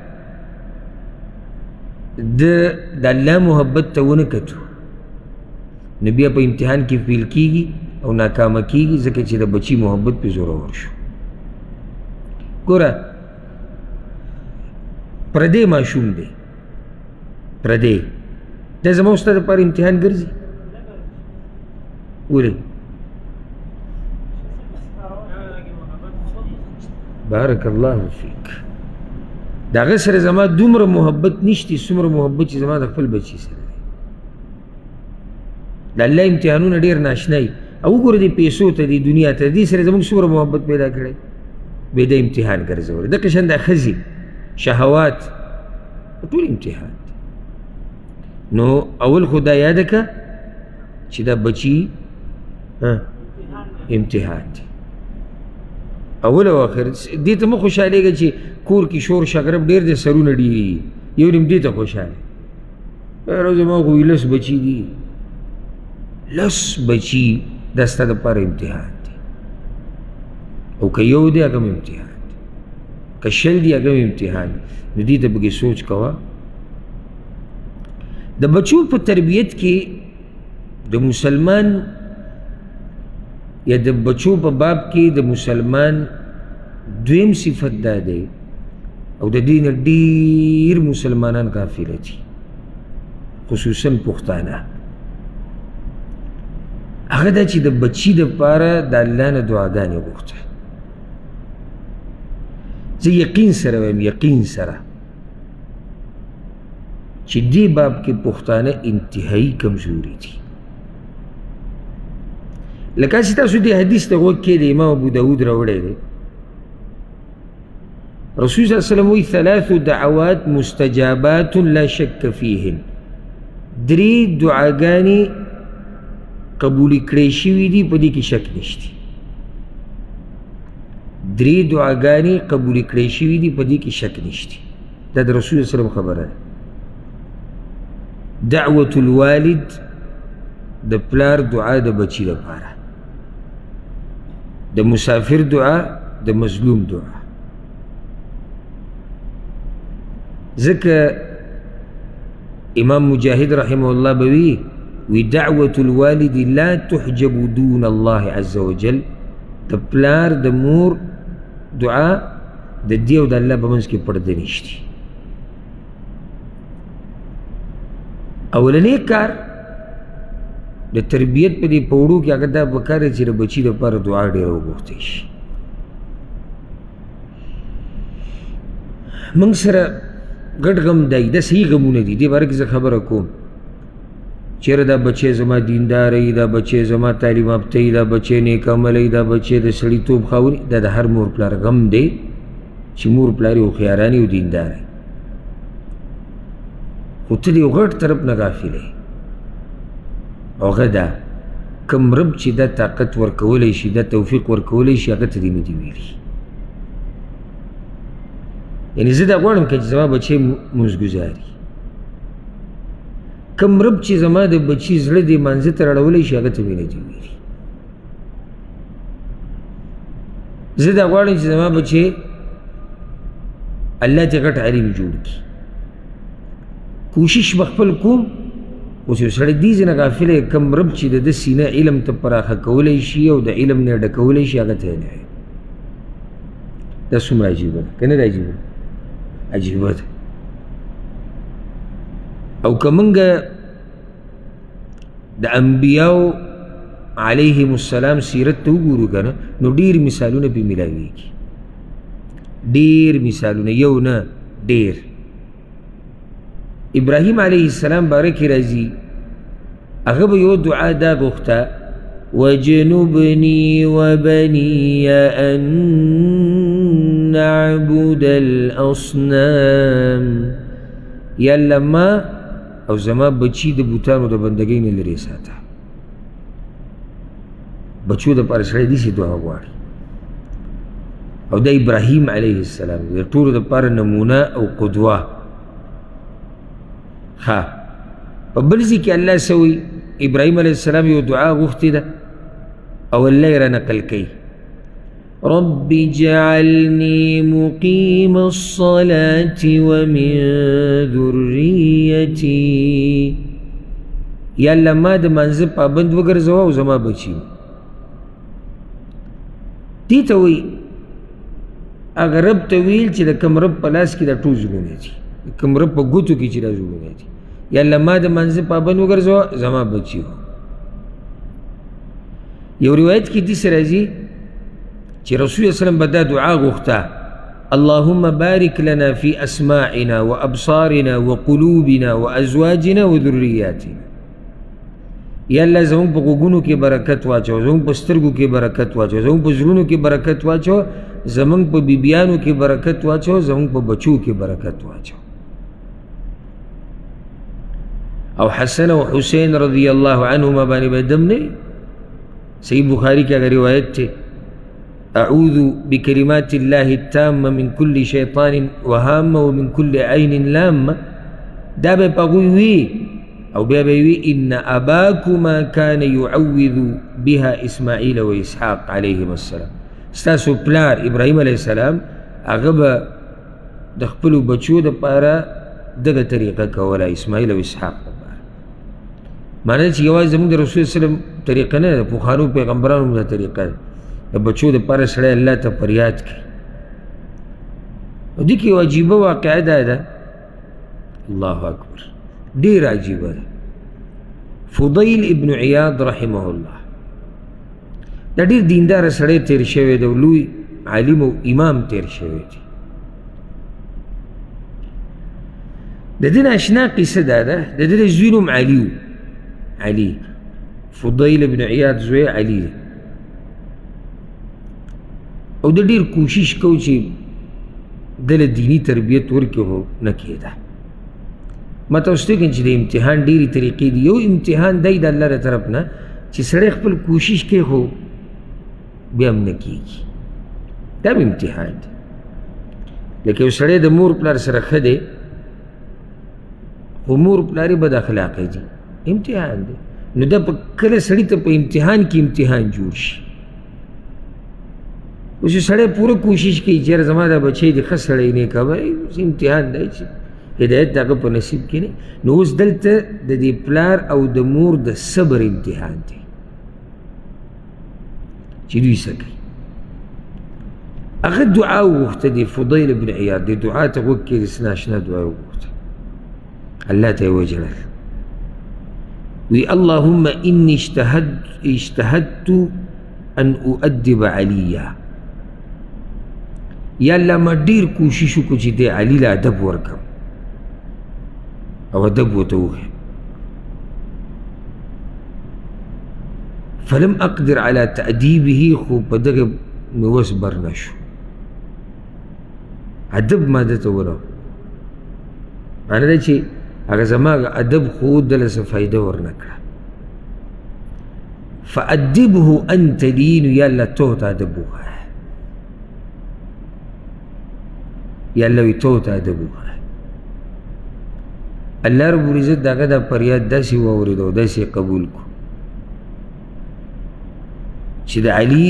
[SPEAKER 1] د د الله محبت ته ونه کتو نو بیا په امتحان کې فیل کېږي او ناکامه کېږي ځکه چې د بچي محبت پې زورور شو ګوره پردی ماشوم دی پردی دا زما او ستا دپاره امتحان ګرځي ولې بارک الله فیک د هغه سره زما دومره محبت نشتی څومره محبت چې زما د خپل بچي سره دی د الله امتحانونه ډېر ناشنایي او وګوره دې پیسو ته دې دنیا ته دې سره زموږ څومره محبت پیدا کړی بې د امتحان ګرځولی دغه شان دا ښځې شهوات ټول امتحان دی نو اول خو دا یاده که چې دا بچي امتحان دی اول او آخر دې ته مه خوشحالېږه چې کور کې شور شغرب ډېر دی سرونه ډېري یو نیم دې ته خوشحاله یاره زما خو لس بچي دي لس بچي دا ستا دپاره امتحان دی او که یو دی هغه هم امتحان دی که شل دی هغه هم امتحان دی نو دې ته پکې سوچ کوه د بچو په تربیت کې د مسلمان یا د بچو په باب کې د مسلمان دویم صفت دا دی او د دې نه ډېر مسلمانان غافله دي خصوصا پښتانه هغه دا چې د بچي دپاره د الله نه دعاګانې غوښته. زه یقین سره وایم یقین سره چې دې باب کې پښتانه انتهایی کمزوري دي. لکه چې تاسو دې حدیث ته غوږ کې د امام ابو داود راوړی دی، رسول صلی الله علیه وسلم وایي ثلاث دعوات مستجابات لا شک فیهن، درې دعاګانې قبول کړی شوي دي په دې کې شک نشته. درې دعاګانې قبول کړی شوي دي په دې کې شک نشته. دا د رسول صلی الله علیه وسلم خبره ده. دعوة الوالد د پلار دعا د بچی لپاره، د مسافر دعا، د مظلوم دعا. ځکه امام مجاهد رحمه الله بوي وی دعوة الوالد لا تحجب دون الله عز وجل، د پلار د مور دعا د دې او د الله په منځ کې پرده نشته. اولنی کار د تربیت په دې پوړو کې هغه دا پکار دی چې د بچي دپاره دعا ډېره وغوښتی شي. موږ سره ګډ غم دی، دا صحیح غمونه دي، دې باره کې زه خبره کوم. چېرې دا بچی زما دیندار وي، دا بچی زما تعلیم یافته وي، دا بچی نیک عمله وي، دا بچی د سړیتوب خاوند، دا د هر مور پلار غم دی چې مور پلار یې هوښیاران او دیندار وي. خو ته د یو غټ طرف نه غافل یې، هغه دا کوم رب چې دا طاقت ورکولی شي، دا توفیق ورکولی شي، هغه ته دې نه دي ویلي. یعنې زه دا غواړم که چې زما بچی مونځګزار وي، کوم رب چې زما د بچي زړه دې مانځه ته راړولی شي، هغه ته مې نه دي ویلي. زه دا غواړم چې زما بچی الله ته غټ عالم جوړ کړي. کوشش به خپل کوم، اوس یو سړی دې ځای نه غافل دی، کوم رب چې د ده سینه علم ته پراخه کولی شي او د علم نه ډکولی شي، هغه ته یې نه وایي. دا څومره عجیبه ده که نه ده؟ عجیبه عجیبه ده. او که موږ د انبیاو علیهم السلام سیرت ته وګورو که نه، نو ډېر مثالونه پرې میلاویږي، ډېر مثالونه، یو نه ډېر. ابراهیم علیه السلام باره کې راځي، هغه به یو دعا دا غوښته وجنبني وبني أن نعبد الأصنام، یا الله ما او زما بچي د بوتانو د بندګۍ نه لرې ساته. بچو دپاره سړی داسې دعا غواړي، او دا ابراهیم علیه السلام د ټولو دپاره نمونه او قدوه. ها په بل ځای کې الله څه وایي؟ ابراهیم علیه السلام یو دعا غوښتې ده او الله یې را نقل کوي، رب اجعلني مقيم الصلاة ومن ذريتي، یا الله ما د مانځه پابند وګرځوه او زما بچي. دې ته وایي هغه رب ته ویل چې د کوم رب په لاس کې دا ټول زړونه دي، د کوم رب په ګوتو کې چې دا زړونه دي، یا الله ما د مانځه پابند وګرځوه زما بچي وو. یو روایت کې داسې راځي چې رسول صلی الله علیه وسلم به دا دعا غوښته، اللهم بارک لنا فی اسماعنا وابصارنا وقلوبنا وازواجنا وذریاتنا، یا الله زموږ په غوږونو کې برکت واچوه، زموږ په سترګو کې برکت واچوه، زموږ په زړونو کې برکت واچوه، زموږ په بیبیانو کې برکت واچوه، زموږ په بچو کې برکت واچوه. او حسن او حسین رضی الله عنهما باندې به دم نه. صحیح بخاری کې هغه روایت ته اعوذ بکلمات الله التامه من كل شیطان وهامه ومن كل عین لامه، دا به په هغوی وي او بیا به وي ان اباکما کان یعوذ بها اسماعیل و اسحاق علیهم السلام، ستاسو پلار ابراهیم علیه السلام هغه به د خپلو بچو دپاره دغه طریقه کوله، اسماعیل او اسحاق دپاره. معنی چې یوازې زموږ د رسول وسلم طریقه نه ده، پخوانو پیغمبرانو دا طریقه ده، د بچو دپاره سړی الله ته فریاد کوي. او دې کې یو عجیبه واقعه دا ده، الله اکبر، ډېره عجیبه ده. فضیل ابن عیاض رحمه الله دا ډېر دینداره سړی تېر شوی دی او لوی عالم او امام تېر شوی دی. د ده ناشنا قصه دا ده، د ده د زوی نوم علي و، علي فضیل بن عیاض زوی علي دی او د ډېر کوشش کو چې ده له دیني تربیت ورکړي خو نه کېده. ما تاسو ته چې د امتحان ډېرې طریقې دي. یو امتحان دی د الله له طرف نه چې سړی خپل کوشش کوي خو بیا هم نه کېږي، دا هم امتحان دی. لکه یو سړی د مور پلار سره ښه دی خو مور پلار یې بد اخلاقه دي، امتحان دی. نو دا په کله سړي ته په امتحان کې امتحان جوړ شي. اوس سړی پوره کوشش کوي چې یاره زما دا بچی دی ښه سړی نیک اوس امتحان دی چې هدایت د هغه په نصیب کې نه. نو اوس دلته د دې پلار او د مور د صبر امتحان دی چې دوی څه کوي. هغه دعا وغوښته د فضیل بن عیاض، د دعا ته غوږ کښېږدي، څه ناشنا دعا یې وغوښته، الله ته یې وژړل، وی اللهم انی اجتهدت ان اؤدب علیا، یا الله ما ډېر کوشش وکړو چې دې علي له ادب ورکړم او ادب ورته وښیم، فلم اقدر على تأدیبه، خو په دغه مې وس بر نه شو، ادب ما ده ته ورغ. معنی ده چې هغه زما ادب خو دله څه فایده ورنه کړه. فأدبه انت لي، نو یا الله تو ته ادب وښایه، یا الله وی تو ته ادب وښایه. الله رب العزت د هغه دا فریاد داسې واورېد او داسې قبول کړو چې د علي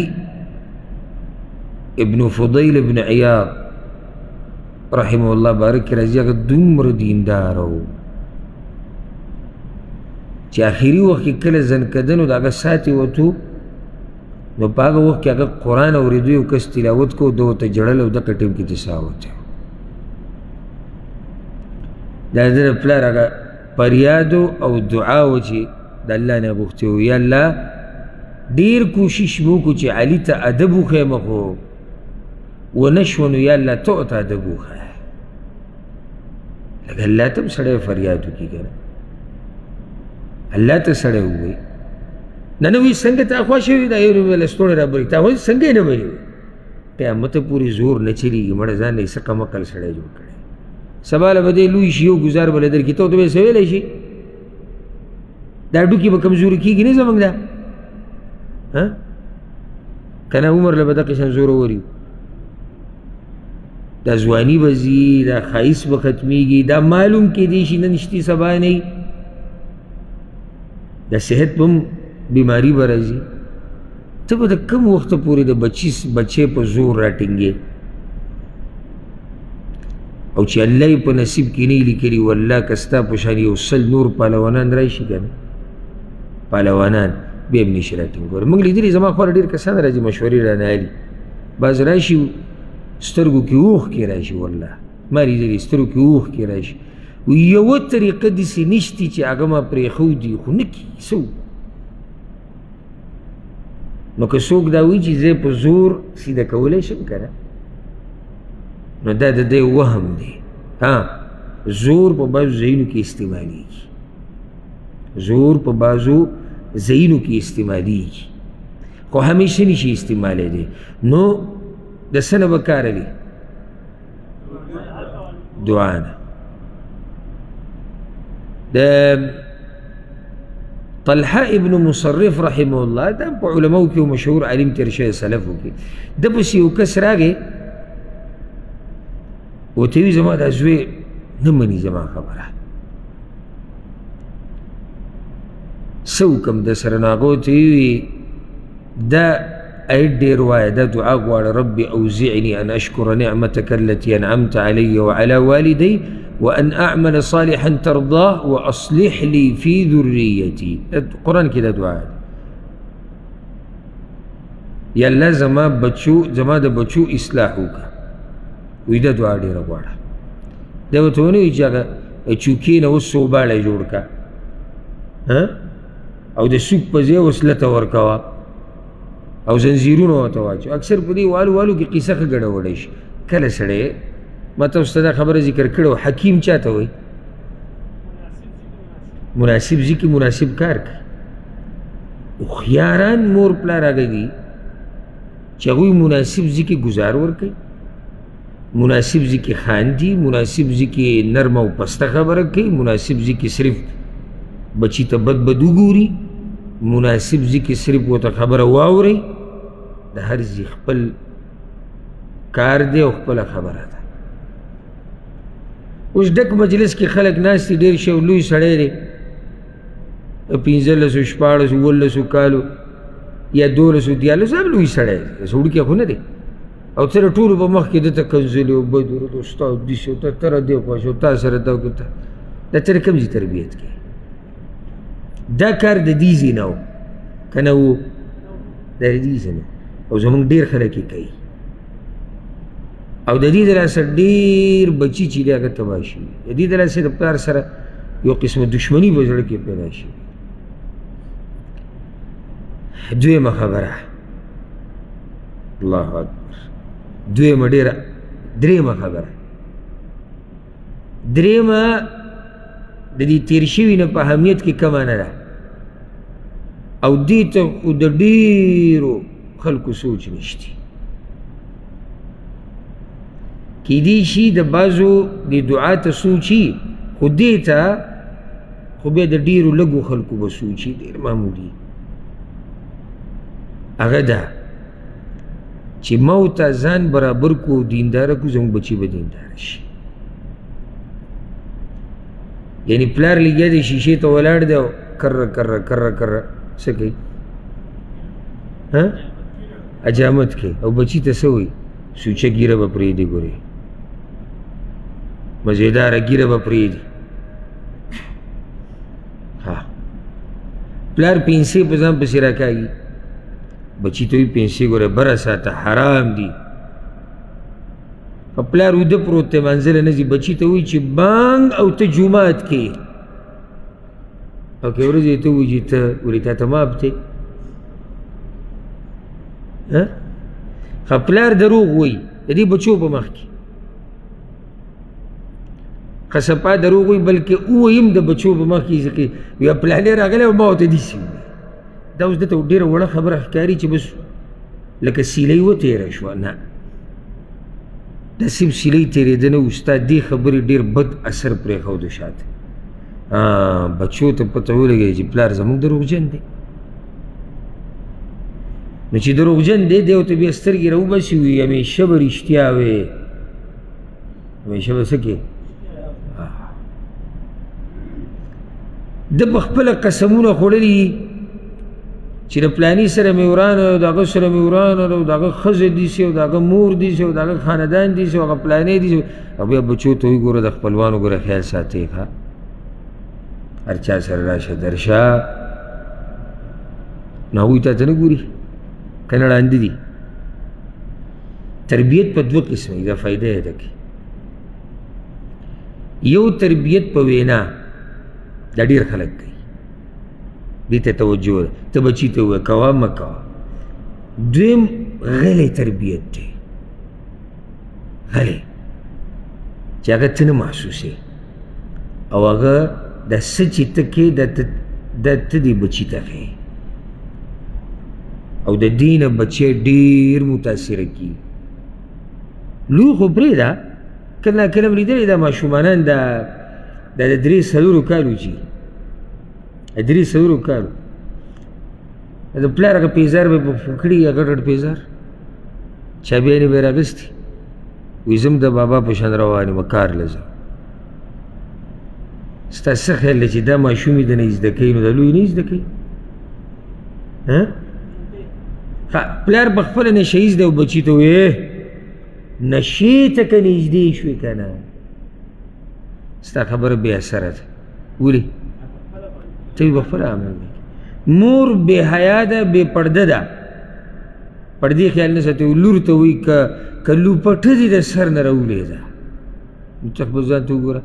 [SPEAKER 1] ابن فضیل ابن عیاض رحمه الله بارک راځي، هغه دومره دیندار و چې آخري وخت کې کله زنکدن و د هغه ساتې وتو نو په هغه وخت کې هغه قرآن اورېدو، یو کس تلاوت کو ده ورته ژړل او دغه ټیم کې دسا وتی. دا د ده پلار هغه فریاد او دعا و چې د الله نه غوښتې و، یا الله ډېر کوشش مې وکړو چې علي ته ادب وښیم خو ونه شوه، نو یا الله تو ته ادب وښایه. لکه الله ته هم سړی فریاد وکړي که نه، الله ته سړی ووایي نه نه وایي څنګه تا خوا شوي دا یو لستوڼې را بري، تا وایي څنګه یې نه ویلي، قیامته پورې زور نه چلېږي، مړه ځان نه یې څه کم عقل سړی جوړ کړی. سبا له به دی لوی شي یو ګزار به له درکړي، ته ورته به یې څه ویلی شي؟ دا ډوکې به کمزوري کېږي نه زموږ دا که نه، عمر له به دقې شان زوروري، دا ځواني به ځي، دا ښایست به ختمېږي، دا معلوم کېدی شي نن شتي سبا نه وي، دا صحت به هم بیماري به راځي. ته به د کم وخته پورې د بچی په زور راټینګې او چې الله یې په نصیب کې نه یې لیکلي، والله که ستا په شان یو سل نور پهلوانان راشي که نه، پهلوانان بیا هم نشي راټینګولی. موږ لیدلي زما خوا ډېر کسان راځي مشورې رانه الي، بعض راشي سترګو کې اوښکې راشي، والله ما لیدلي سترګو کې اوښکې راشي، یوه طریقه داسې نشتي چې هغه ما پرېښودي خو نه کېږي څه. نو که څوک دا وایي چې زه په زور سیده کولی شم که نه، نو دا د دی وهم دی. ها زور په بعضو ځایونو کې استعمالیږي، زور په بعضو ځایونو کې استعمالیږي خو همیشه نشي استعمالیدی. نو د څه نه به کار اخلي؟ دعا نه. د طلحه ابن مصرف رحمه الله دا په علماو کې مشهور عالم تېر شوی سلفو کې، ده پسې یو کس راغی ورته وي زما دا زوی نه مني زما خبره، څه وکړم د سره؟ نو هغه ورته وي دا آیت ډېر وایه، دا دعا غواړه، رب اوزعني ان اشکر نعمتك التي انعمت علي وعلى والدي وان اعمل صالحا ترضاه واصلح لي في ذريتي. قرآن کې دا دعا ده، یا الله زما بچو زما د بچو اصلاح وکړه، وی دا دعا ډېره غواړه. دا ورته ونه وایي چې هغه چوکۍ نه اوس سوباړی جوړ کړه او د سوک په ځای وسلته ورکوه، او زنځیرونه ورته واچو. اکثر په دې والو والو کې قصه ښه ګډوډی شي. کله سړی ما تاسو ته دا خبره ذکر کړې حکیم چا ته وایي؟ مناسب ځي کې مناسب کار کوي. هوښیاران مور پلار هغه دي چې هغوی مناسب ځي کې ګزار ورکوي، مناسب ځي کې خاندي، مناسب ځي کې نرمه او پسته خبره کوي، مناسب ځي کې صرف بچی ته بد بد وګوري، مناسب ځي کې صرف ورته خبره واورئ. د هر ځي خپل کار دی او خپله خبره ده. اوس ډک مجلس کې خلک ناست دي، ډېر ښه لوی سړی دی، پنځلسو شپاړسو اوولسو کالو یا دولسو دیارلسو هم لوی سړی دی، داسې وړوکی خو نه دی. او سره ټولو په مخ کې دته کنځلې او بد ورته استاد داسې او ته تره دې خوا شو تا سره دا وکړه. دا ته د کوم ځای تربیت کوي؟ دا کار د دې ځای نه و که نه و؟ دا د دې ځای نه او زموږ ډېر خلک یې کوي. او د دې د لاسه ډېر بچي چې دی هغه تباه شوي. د دې د لاسه د پلار سره یو قسمه دشمني په زړه کې پیدا شي. دویمه خبره، الله اکبر، دویمه ډېره درېیمه خبره، درېیمه د دې تېر شوي نه په اهمیت کې کمه نه ده او دې ته خو د ډېرو خلکو سوچ نشتی. کیدای شي د بعضو د دعا ته سوچي خو دې ته خو بیا د ډېرو لږو خلکو به سوچي، ډېر معمولي. هغه ده چې موت ته ځان برابر کو، دینداره کو، زموږ بچي به دینداره شي. یعنی پلار لګیا دی شیشې ته ولاړ دی او کره کره کره کره څه کوي؟ حجامت کوي. او بچي ته څه وایي؟ سوچه ګیره به پرېږدي، ګورې مزېداره ګیره به پرېږدي. ها پلار پنسې په ځان پسې راکاږي، بچي ته وایي پنسې ګوره بره ساته حرام دي. په پلار ویده پروت دی منزله نه ځي، بچي ته وایي چې بانګ او ته جومات کې، او که ورځې ته وایي چې ته ولې تا ته ماب دی. ښه پلار دروغ وایي د دې بچو په مخ کې، ښه سپا دروغ وایي بلکې ووایم د بچو په مخ کې چې یا پلانې راغلی او ما ورته داسې ووایي. دا اوس دته ډېره وړه خبره ښکاري چې بس لکه سیلۍ وتېره شوه. نه، دا صرف سیلۍ تېرېده نه، استاد دې خبرې ډېر بد اثر پرېښوده شاته. بچو ته پته ولګېده چې پلار زموږ دروغجن دی. نو چې دروغجن دی دی ورته بیا سترګې راوباسي وي همیشه به رښتیا وې، همیشه به څه کې ده په خپله قسمونه خوړلي چې د پلاني سره مې وران او د هغه سره مې وران او د هغه ښځه داسې او د هغه مور داسې او د هغه خاندان داسې او هغه پلانې داسې. او بیا بچو ته وایي ګوره د خپلوانو ګوره خیال ساتئ، ښه هر چا سره راشه درشه. نو هغوی تا ته نه ګوري که نه ړانده دي. تربیت په دوه قسمه وي، دا فایده یې ده کې. یو تربیت په وینا، دا ډېر خلک کوي، دې ته توجه ده، ته بچي ته ووایه کوه مه کوه. دویم غلی تربیت دی، غلی چې هغه ته نه محسوسې او هغه دا څه چې ته کوې دا ته دې بچي ته ښیې او د دې نه بچی ډېر متاثره کېږي. لوی خو پرېږده، کله ناکله مې لیدلی دا ماشومانان دا دا د درې څلورو کالو چې درې څلورو کالو د پلار هغه پیزار به یې په کړي، هغه ګډ پیزار چابیانې به یې راغستې، وایي زه هم د بابا په شان روان یم کار له ځم. ستا څه خیال دی چې دا ماشوم یې د نه زده کوي نو دا لوی نه زده کوي؟ پلار په خپله نشه ییز دی او بچي ته وایي نشې ته که نږدې شوې که نه ستا خبره بې اثره ده. ولې؟ ته یې په خپله عمل وکړي. مور بې حیا ده، بې پرده ده، پردې خیال نه ساتي. لور ته وایي که لوپټه دې د سر نه راولېده چک به ځان ته وګوره.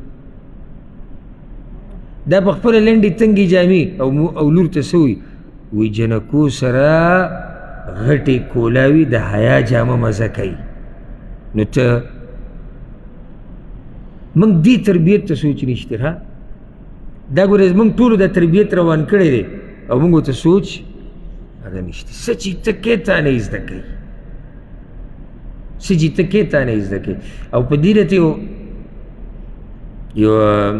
[SPEAKER 1] دا په خپله لنډې تنګې جامې او لور ته څه وایي؟ وایي جنکو سره غټې کولاوي د حیا جامه مزه کوي. نو ته موږ دې تربیت ته سوچ نشته. ها دا ګوره موږ ټولو دا تربیت روان کړی دی او موږ ورته سوچ هغه نشته. څه چې ته کې تا نه یې زده کوي، څه چې ته کې تا نه یې زده کوي. او په دې راته یو یو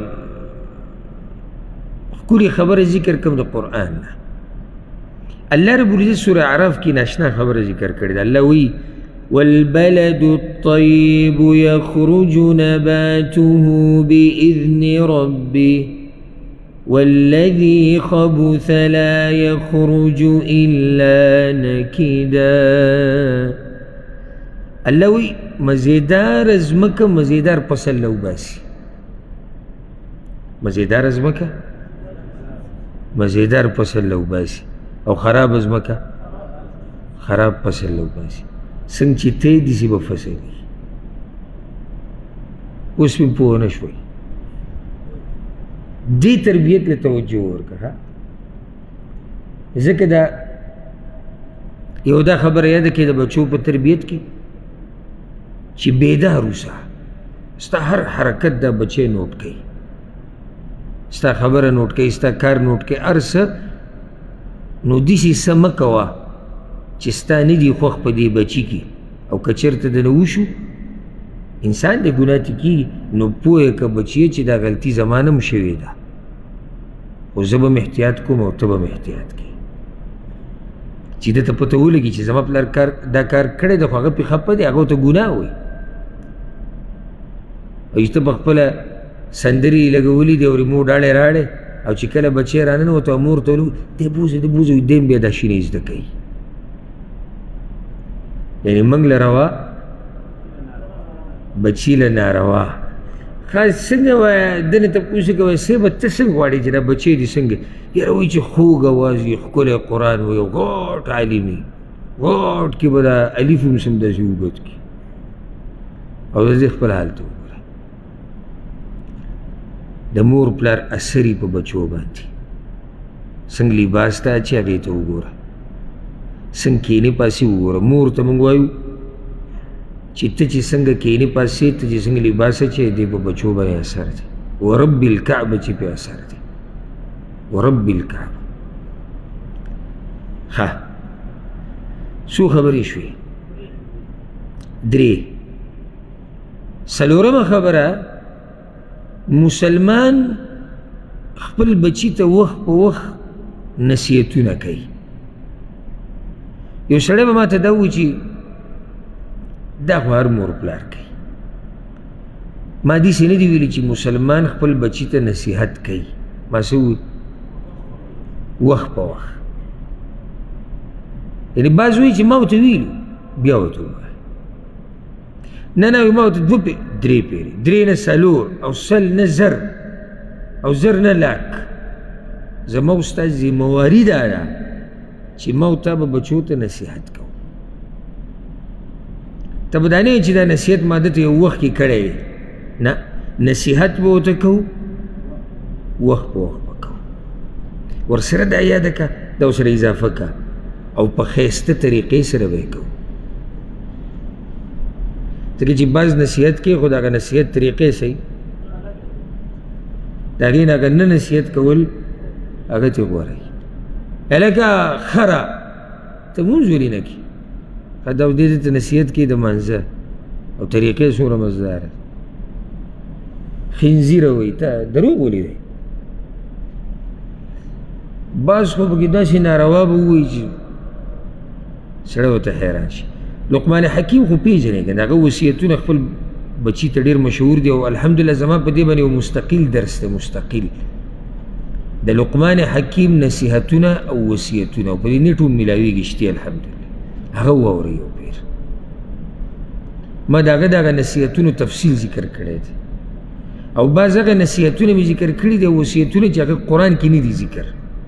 [SPEAKER 1] ښکلې خبره ذکر کوم د قرآن نه. الله رب العزت سوره اعراف کې ناشنا خبره ذکر کړې ده. الله وایي والبلد الطيب يخرج نباته بإذن ربه والذي خبث لا يخرج إلا نكدا. الله وی مزیدار ازمکه مزیدار فصل لو باسي، مزیدار ازمکه مزیدار فصل لو باسي او خراب ازمکه خراب فصل لو باسي. څنګه چې ته داسې به فصل وي. اوس مې پوه نه شوئ. دې تربیت له توجه ورکړه. ځکه دا یو دا خبره یاده کړې د بچو په تربیت کې چې بیدار اوسه، ستا هر حرکت دا بچی نوټ کوي، ستا خبره نوټ کوي، ستا کار نوټ کوي، هر څه. نو داسې څه مه کوه چې ستا نه دي خوښ په دې بچي کې، او که چېرته دنه وشو انسان د ګناه ته کېږي. نو پوهه که بچیه چې دا غلطي زما نه هم شوې ده، خو زه به م احتیاط کوم او ته به م احتیاط کوې، چې ده ته پته ولګي چې زما پلار کار دا کار کړی ده خو هغه پې خفه دی، هغه ورته ګناه وایي. او چې ته په خپله سندرې لګولي دي او ریمو ډاړې راړې، او چې کله بچی راننوته او مور ته ولو دی بوزه دی بوزه وي، دی هم بیا دا شي زده کوي. یعنې موږ له روا بچي له ناروا. خاص څنګه وایه دنې تپوس یې کوه صیبه ته څنګه غواړې چې دا بچی دې څنګه؟ یاره وایي چې خوږ اواز وي، ښکلی قرآن وایي، او غټ عالم وي، غټ کې به دا الف هم سم داسې اوږد کړي. او د دې خپل حال ته وګوره. د مور پلار اثر یې په بچو باندې. څنګه لباس ته اچي هغې ته وګوره، څنګه کینې پاسې وګوره. مور ته موږ وایو چې ته چې څنګه کینې پاسې، ته چې څنګه لباس اچې، دې په بچو باندې اثر دی. ورب الکعبه چې پې اثر دی، ورب الکعبه. ښه څو خبرې شوې؟ درې. څلورمه خبره، مسلمان خپل بچي ته وخت په وخت نصیحتونه کوي. یو سړی به ما ته دا ووایي چې دا خو هر مور پلار کوي. ما داسې نه دي ویلي چې مسلمان خپل بچي ته نصیحت کوي. ما څه ووایي؟ وخت په وخت. یعنې بعض وایي چې ما ورته ویلو بیا ورته ووایه. نه نه ما ورته دوه پې درې پېرې، درې نه څلور، او سل نه زر، او زر نه لاک. زما او ستا ذمهواري دا ده چې ما او تا به بچو ته نصیحت کوو. ته به دا نه وایې چې دا نصیحت ما ده ته یو وخت کې کړی دی. نه، نصیحت به ورته کوو، وخت په وخت به کوو. ورسره دا یاده که، دا ورسره اضافه که، او په ښایسته طریقې سره به یې کوو. ځکه چې بعض نصیحت کوي خو د هغه نصیحت طریقې صحیح، د هغې نه هغه نه نصیحت کول هغه ترې غوره وي. هلکه خره ته مونځ ولې نه کړي؟ ښه دا دې ته نصیحت کوي د مانځه، او طریقې څومره مزداره. خنزیره وایي، ته دروغ ولې دی؟ بعض خو پکې داسې ناروا به ووایي چې سړی ورته حیران شي. لقمان حکیم خو پیژنې که هغه وصیتونه خپل بچي ته ډېر مشهور دي، او الحمدلله زما په دې باندې یو مستقل درس دی، مستقل د لقمان حکیم نصیحتونه او وصیتونه، او په دې نیټ هم میلاویږي شتي الحمدلله. هغه واورئ یو پیر. ما د هغه د هغه نصیحتونو تفصیل ذکر کړی دی، او بعض هغه نصیحتونه مې ذکر کړي دي، وصیتونه چې هغه قرآن کې نه دي ذکر،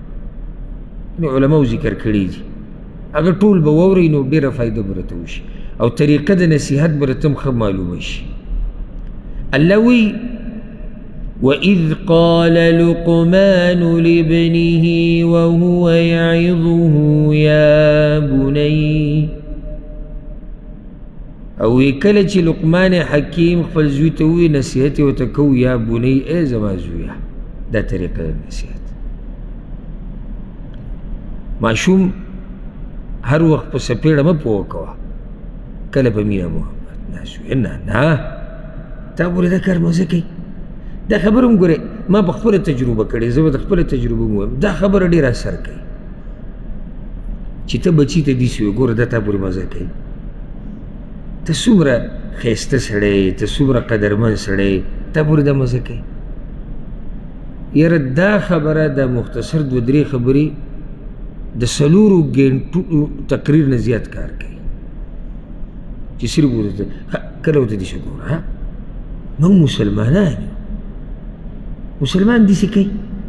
[SPEAKER 1] علماو ذکر کړي دي. هغه ټول به واورئ نو ډېره فایده به راته وشي، او طریقه د نصیحت به راته هم ښه معلومه شي. الله وایي وَإِذْ قَالَ لُقْمَانُ لِابْنِهِ وَهُوَ يَعِظُهُ يَا بُنَيَّ او کله چې لقمان حکیم خپل زوی ته ووایي نصیحت یې ورته کوو یا بنی ای زما زویه دا طریقه د نصیحت ماشوم هر وخت په سپېړه مه پوه کوه کله په مینه محبت نه زویه نه نه تا ګورې دا کار مزه کوي دا خبره هم ګورې ما په خپله تجربه کړې زه به د خپله تجربه هم وایم دا خبره ډېر اثر کوي چې ته بچي ته داسې وایې ګوره دا تا پورې مزه کوي ته څومره ښایسته سړی ته څومره قدرمن سړی تا پورې دا مزه کوي یاره دا خبره د مختصر دوه درې خبرې د څلورو ګنټو تقریر نه زیات کار کوي چې صرف ورته کله ورته داسې ګوره موږ مسلمانان یو مسلمان داسې کوي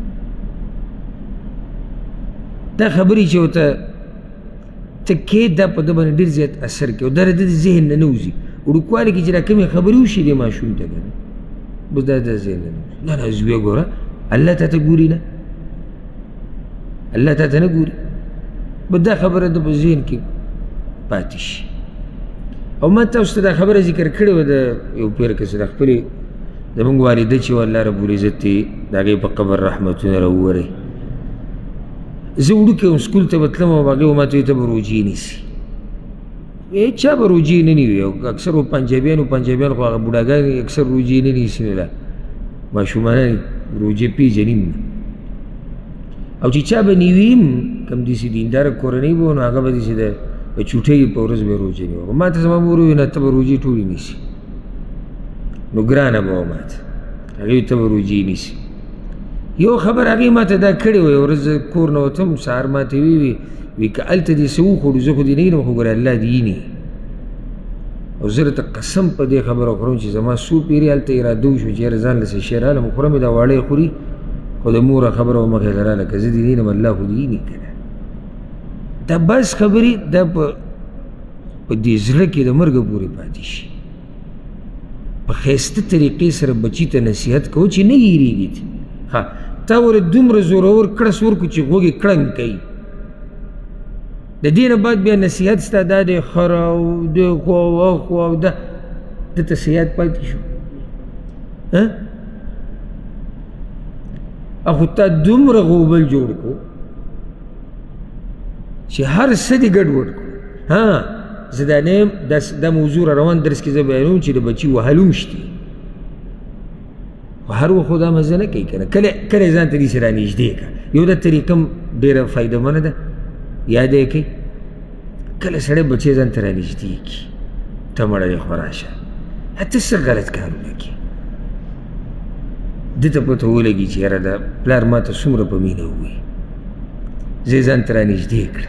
[SPEAKER 1] دا خبرې چې ورته ته کې دا په ده باندې ډېر زیات اثر کوي او دا د ده ذهن نه نه وځي وړوکوالي کې چې دا کومې خبرې وشي دې ماشوم ته که نه بس دا د ذهن نه نه وځي نه نه زویه ګوره الله تا ته ګوري نه الله تا ته نه ګوري بس دا خبره د په ذهن کې پاتې شي او ما تاسو ته دا خبره ذکر کړې وه د یو پیر کسې د خپلې زموږ والده چې وه الله ربالعزت یې د هغې په قبر رحمتونه راوورئ زه وړوکی وم سکول ته به تلم او هغې به ما ته وایي ته به روجې نیسي چا به روجې نه نیوي او اکثر و پنجابیانو پنجابیان خو هغه بوډاګانې اکثر روجې نه نیسي نو دا ماشومانان روجې پېژني هم او چې چا به نیوي هم کوم داسې دینداره کورنۍ به و نو هغه به داسې د چوټۍ په ورځ به یې روجې نیوه ما ته زما مور وویل نه ته به روجې ټولې نیسي نو ګرانه به وه ما ته هغې ته به روجې نیسي یو خبر هغې ما ته دا کړې وه یو ورځ زه کور نه وتم سهار ما ته وی وي وي که هلته دې څه وخوړو زه خو دې نه ینم خو ګوره الله دې ویني او زه درته قسم په دې خبره خورم چې زما څو پیرې هلته اراده وشو چې یاره ځان له څه شی رالم خوره مې دا واړه یې خوري خو د موره خبره به مخې ته راله که زه دې نه ینم الله خو دې ویني که نه دا بس خبرې دا په په دې زړه کې د مرګه پورې پاتې شي په ښایسته طریقې سره بچي ته نصیحت کوو چې نه هېرېږي ها تا ور دومره زورور کړس ورکړو چې غوږ یې کړنګ کوي د دې نه بعد بیا نصیحت ستا دا دی خره او د خو او خو او دا دته څه یاد پاتې شو خو تا دومره غوبل جوړ کړو چې هر څه دې ګډوډ کړو ها زه دا نه یم دا موضوع را روان درس کې زه بیانوم چې د بچي وهلو هم شته خو هر وخت خو دا مزه نه کوي که نه کله کله یې ځان ته داسې رانږدې کړه یو دا طریقه هم ډېره فایدهمنه ده یاد یې کوي کله سړی بچی ځان ته رانږدې کړي ته مړه یې خو راشه ته څه غلط کارونه کوي ده ته پته ولګي چې یاره دا پلار ما ته څومره په مینه ووایي زه یې ځان ته رانږدې کړه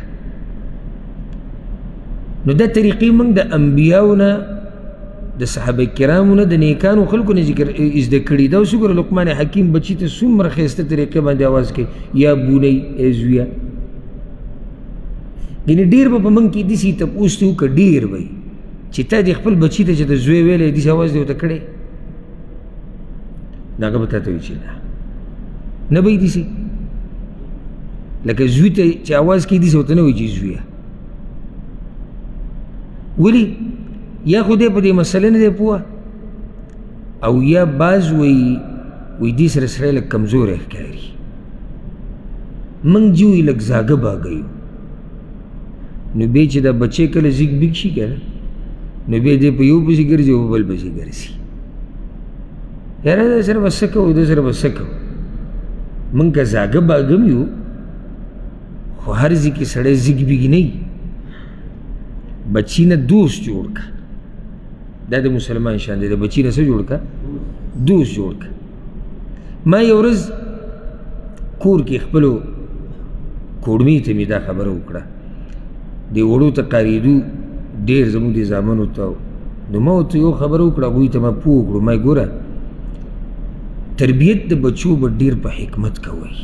[SPEAKER 1] نو دا طریقې موږ د انبیاو نه د صحابه کرامو نه د نیکانو خلکو نه ذکر زده کړي دا اوس وګوره لقمان حکیم بچي ته څومره ښایسته طریقې باندې اواز کوي یا بونی ای زویه یعنې ډېر به په موږ کې داسې تپوس ته وکړه ډېر به وي چې تا دې خپل بچي ته چې د زوی ویلی داسې اواز دې ورته کړی نو هغه به تا ته وایي چې نه نه به یې داسې لکه زوی ته چې اواز کوي داسې ورته نه وایي چې زویه ولې یا خو دې په دې مسله نه دی پوه او یا بعض وایي وایي دې سره سړی لږ کمزوری ښکاري موږ چې وایي لږ زاګه باګه یو نو بیا چې دا بچی کله زیږ بیږ شي که نه نو بیا دې په یو پسې ګرځي او په بل پسې ګرځي یاره دا سره به څه کوو ده سره به څه کوو موږ که زاګه باګه م یو خو هر ځای کې سړی زیږ بیږ نه وي بچی نه دوست جوړ که دا د مسلمان شان دی د بچی نه څه جوړ که دوست جوړ که ما یو ورځ کور کې خپلو کوړمې ته مې دا خبره وکړه دې وړو ته قارېدو ډېر زموږ دې زامنو ته نو ما ورته یو خبره وکړه هغوی ته ما پوه وکړو ما ګوره تربیت د بچو به ډېر په حکمت کوئ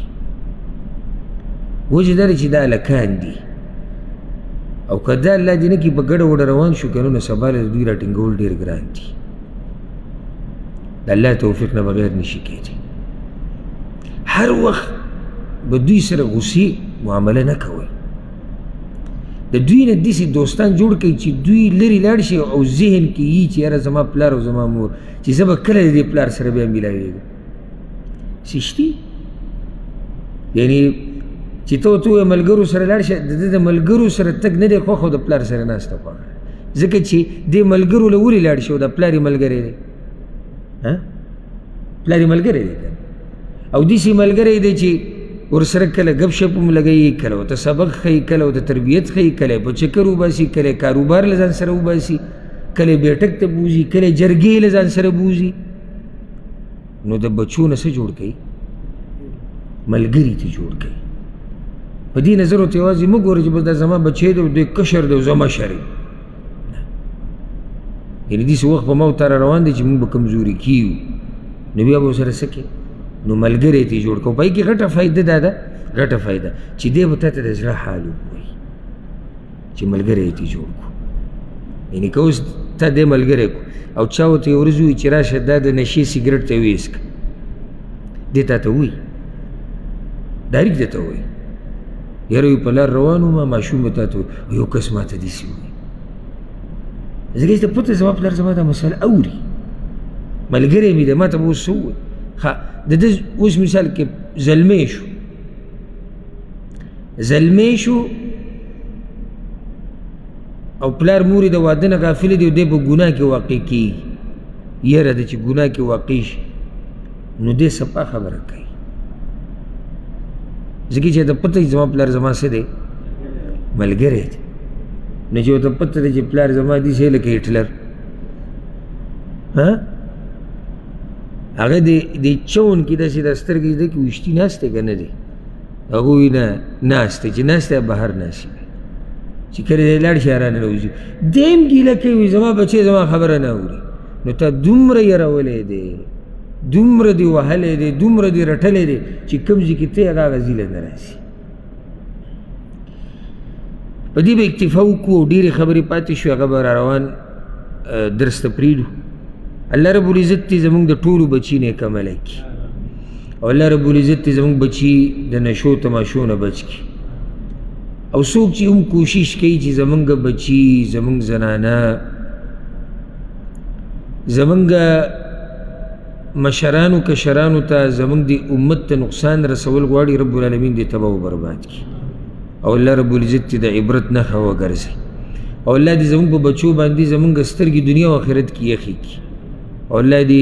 [SPEAKER 1] وجه دا دی چې دا هلکان دي او که دا الله دې نه کړي په ګډه وډه روان شو که نو سبا له دوی راټینګول ډېر ګران دي د الله توفیق نه بغیر نشي کېدی هر وخت به دوی سره غصې معامله نه کوئ د دوی نه داسې دوستان جوړ کړئ چې دوی لرې لاړ شي او ذهن کې وي چې یاره زما پلار او زما مور چې زه به کله د دې پلار سره بیا میلاوېږم سشتي یعنې چې ته ورته ووایې ملګرو سره لاړ شه د ده د ملګرو سره تګ نه دی خوښ او د پلار سره ناسته خوښه ځکه چې دې ملګرو له ولې لاړ شي او د پلار یې ملګری دی پلار یې ملګری دی او داسې ملګری دی چې ورسره کله ګپ شپ هم لګوي کله ورته سبق ښیي کله ورته تربیت ښیي کله یې په چکر وباسي کله یې کاروبار له ځان سره وباسي کله یې بیټک ته بوځي کله یې جرګې له ځان سره بوځي نو د بچو نه څه جوړ کوي ملګري ته جوړ کوي په دې نظر ورته یوازې مه ګوره چې بس دا زما بچی دی او دوی کشر دی او زه مشر یم یعنې داسې وخت په ما او تا را روان دی چې موږ به کمزوري کیو نو بیا به ورسره څه کوې نو ملګری ته یې جوړ کړو په هغې کې غټه فایده دا ده غټه فایده چې دی به تا ته د زړه حال ووایي چې ملګری یې ته جوړ کړو یعنې که اوس تا دی ملګری کړو او چا ورته یو ورځ ووایي چې راشه دا د نشې سګرټ ته ویسکه دی تا ته وایي ډایرکټ دی ته وایي یاره وي په لار روان وم ماشوم به تا ته یو کس ما ته داسې ووایي ځکه چې ته پته زما پلار زما دا مسله اوري ملګری مې دی ما ته به اوس څه ووایي ښه د ده اوس مثال کې زلمی شو زلمی شو او پلار مور یې د واده نه غافله دی او دی په ګناه کې واقع کېږي یره ده چې ګناه کې واقع شي نو دی صفا خبره کوي ځکه چې ته پته زما پلار زما څه دی ملګری دی نو چې ورته پته دی چې پلار زما داسې لکه هټلر ها هغه د چون کې داسې دا سترګې ده کې ویشتي ناست دی که نه دی هغوی نه ناست دی چې ناست دی بهر ناست دی چې کله دی لاړ شي رانه راوځي دی هم ګیله کوي زما بچی زما خبره نه اوري نو تا دومره یرولی دی دومره دی وهلی دی دومره دی رټلی دی چې کوم ځای کې ته هغه هغه ځیله نه راسي په دې به اکتفا وکړو او ډېرې خبرې پاتې شوې هغه به را روان درس ته پرېږدو الله رب العزت دې زموږ د ټولو بچي نیک عمله کړي او الله رب العزت دې زموږ بچي د نشو تماشو نه بچ کړي او څوک چې هم کوشش کوي چې زموږ بچي زموږ زنانه زموږ مشرانو کشرانو ته زموږ د امت ته نقصان رسول غواړي رب العالمین دې تباه و برباد کړي او الله رب العزت دې د عبرت نښه وګرځي او الله دې زموږ په بچو باندې زموږ سترګې دنیا او آخرت کې یخې کړي او الله دې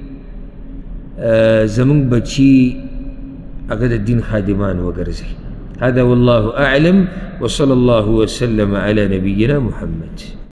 [SPEAKER 1] زموږ بچي هغه د دین خادمان وګرځي هذا والله أعلم وصلى الله وسلم على نبينا محمد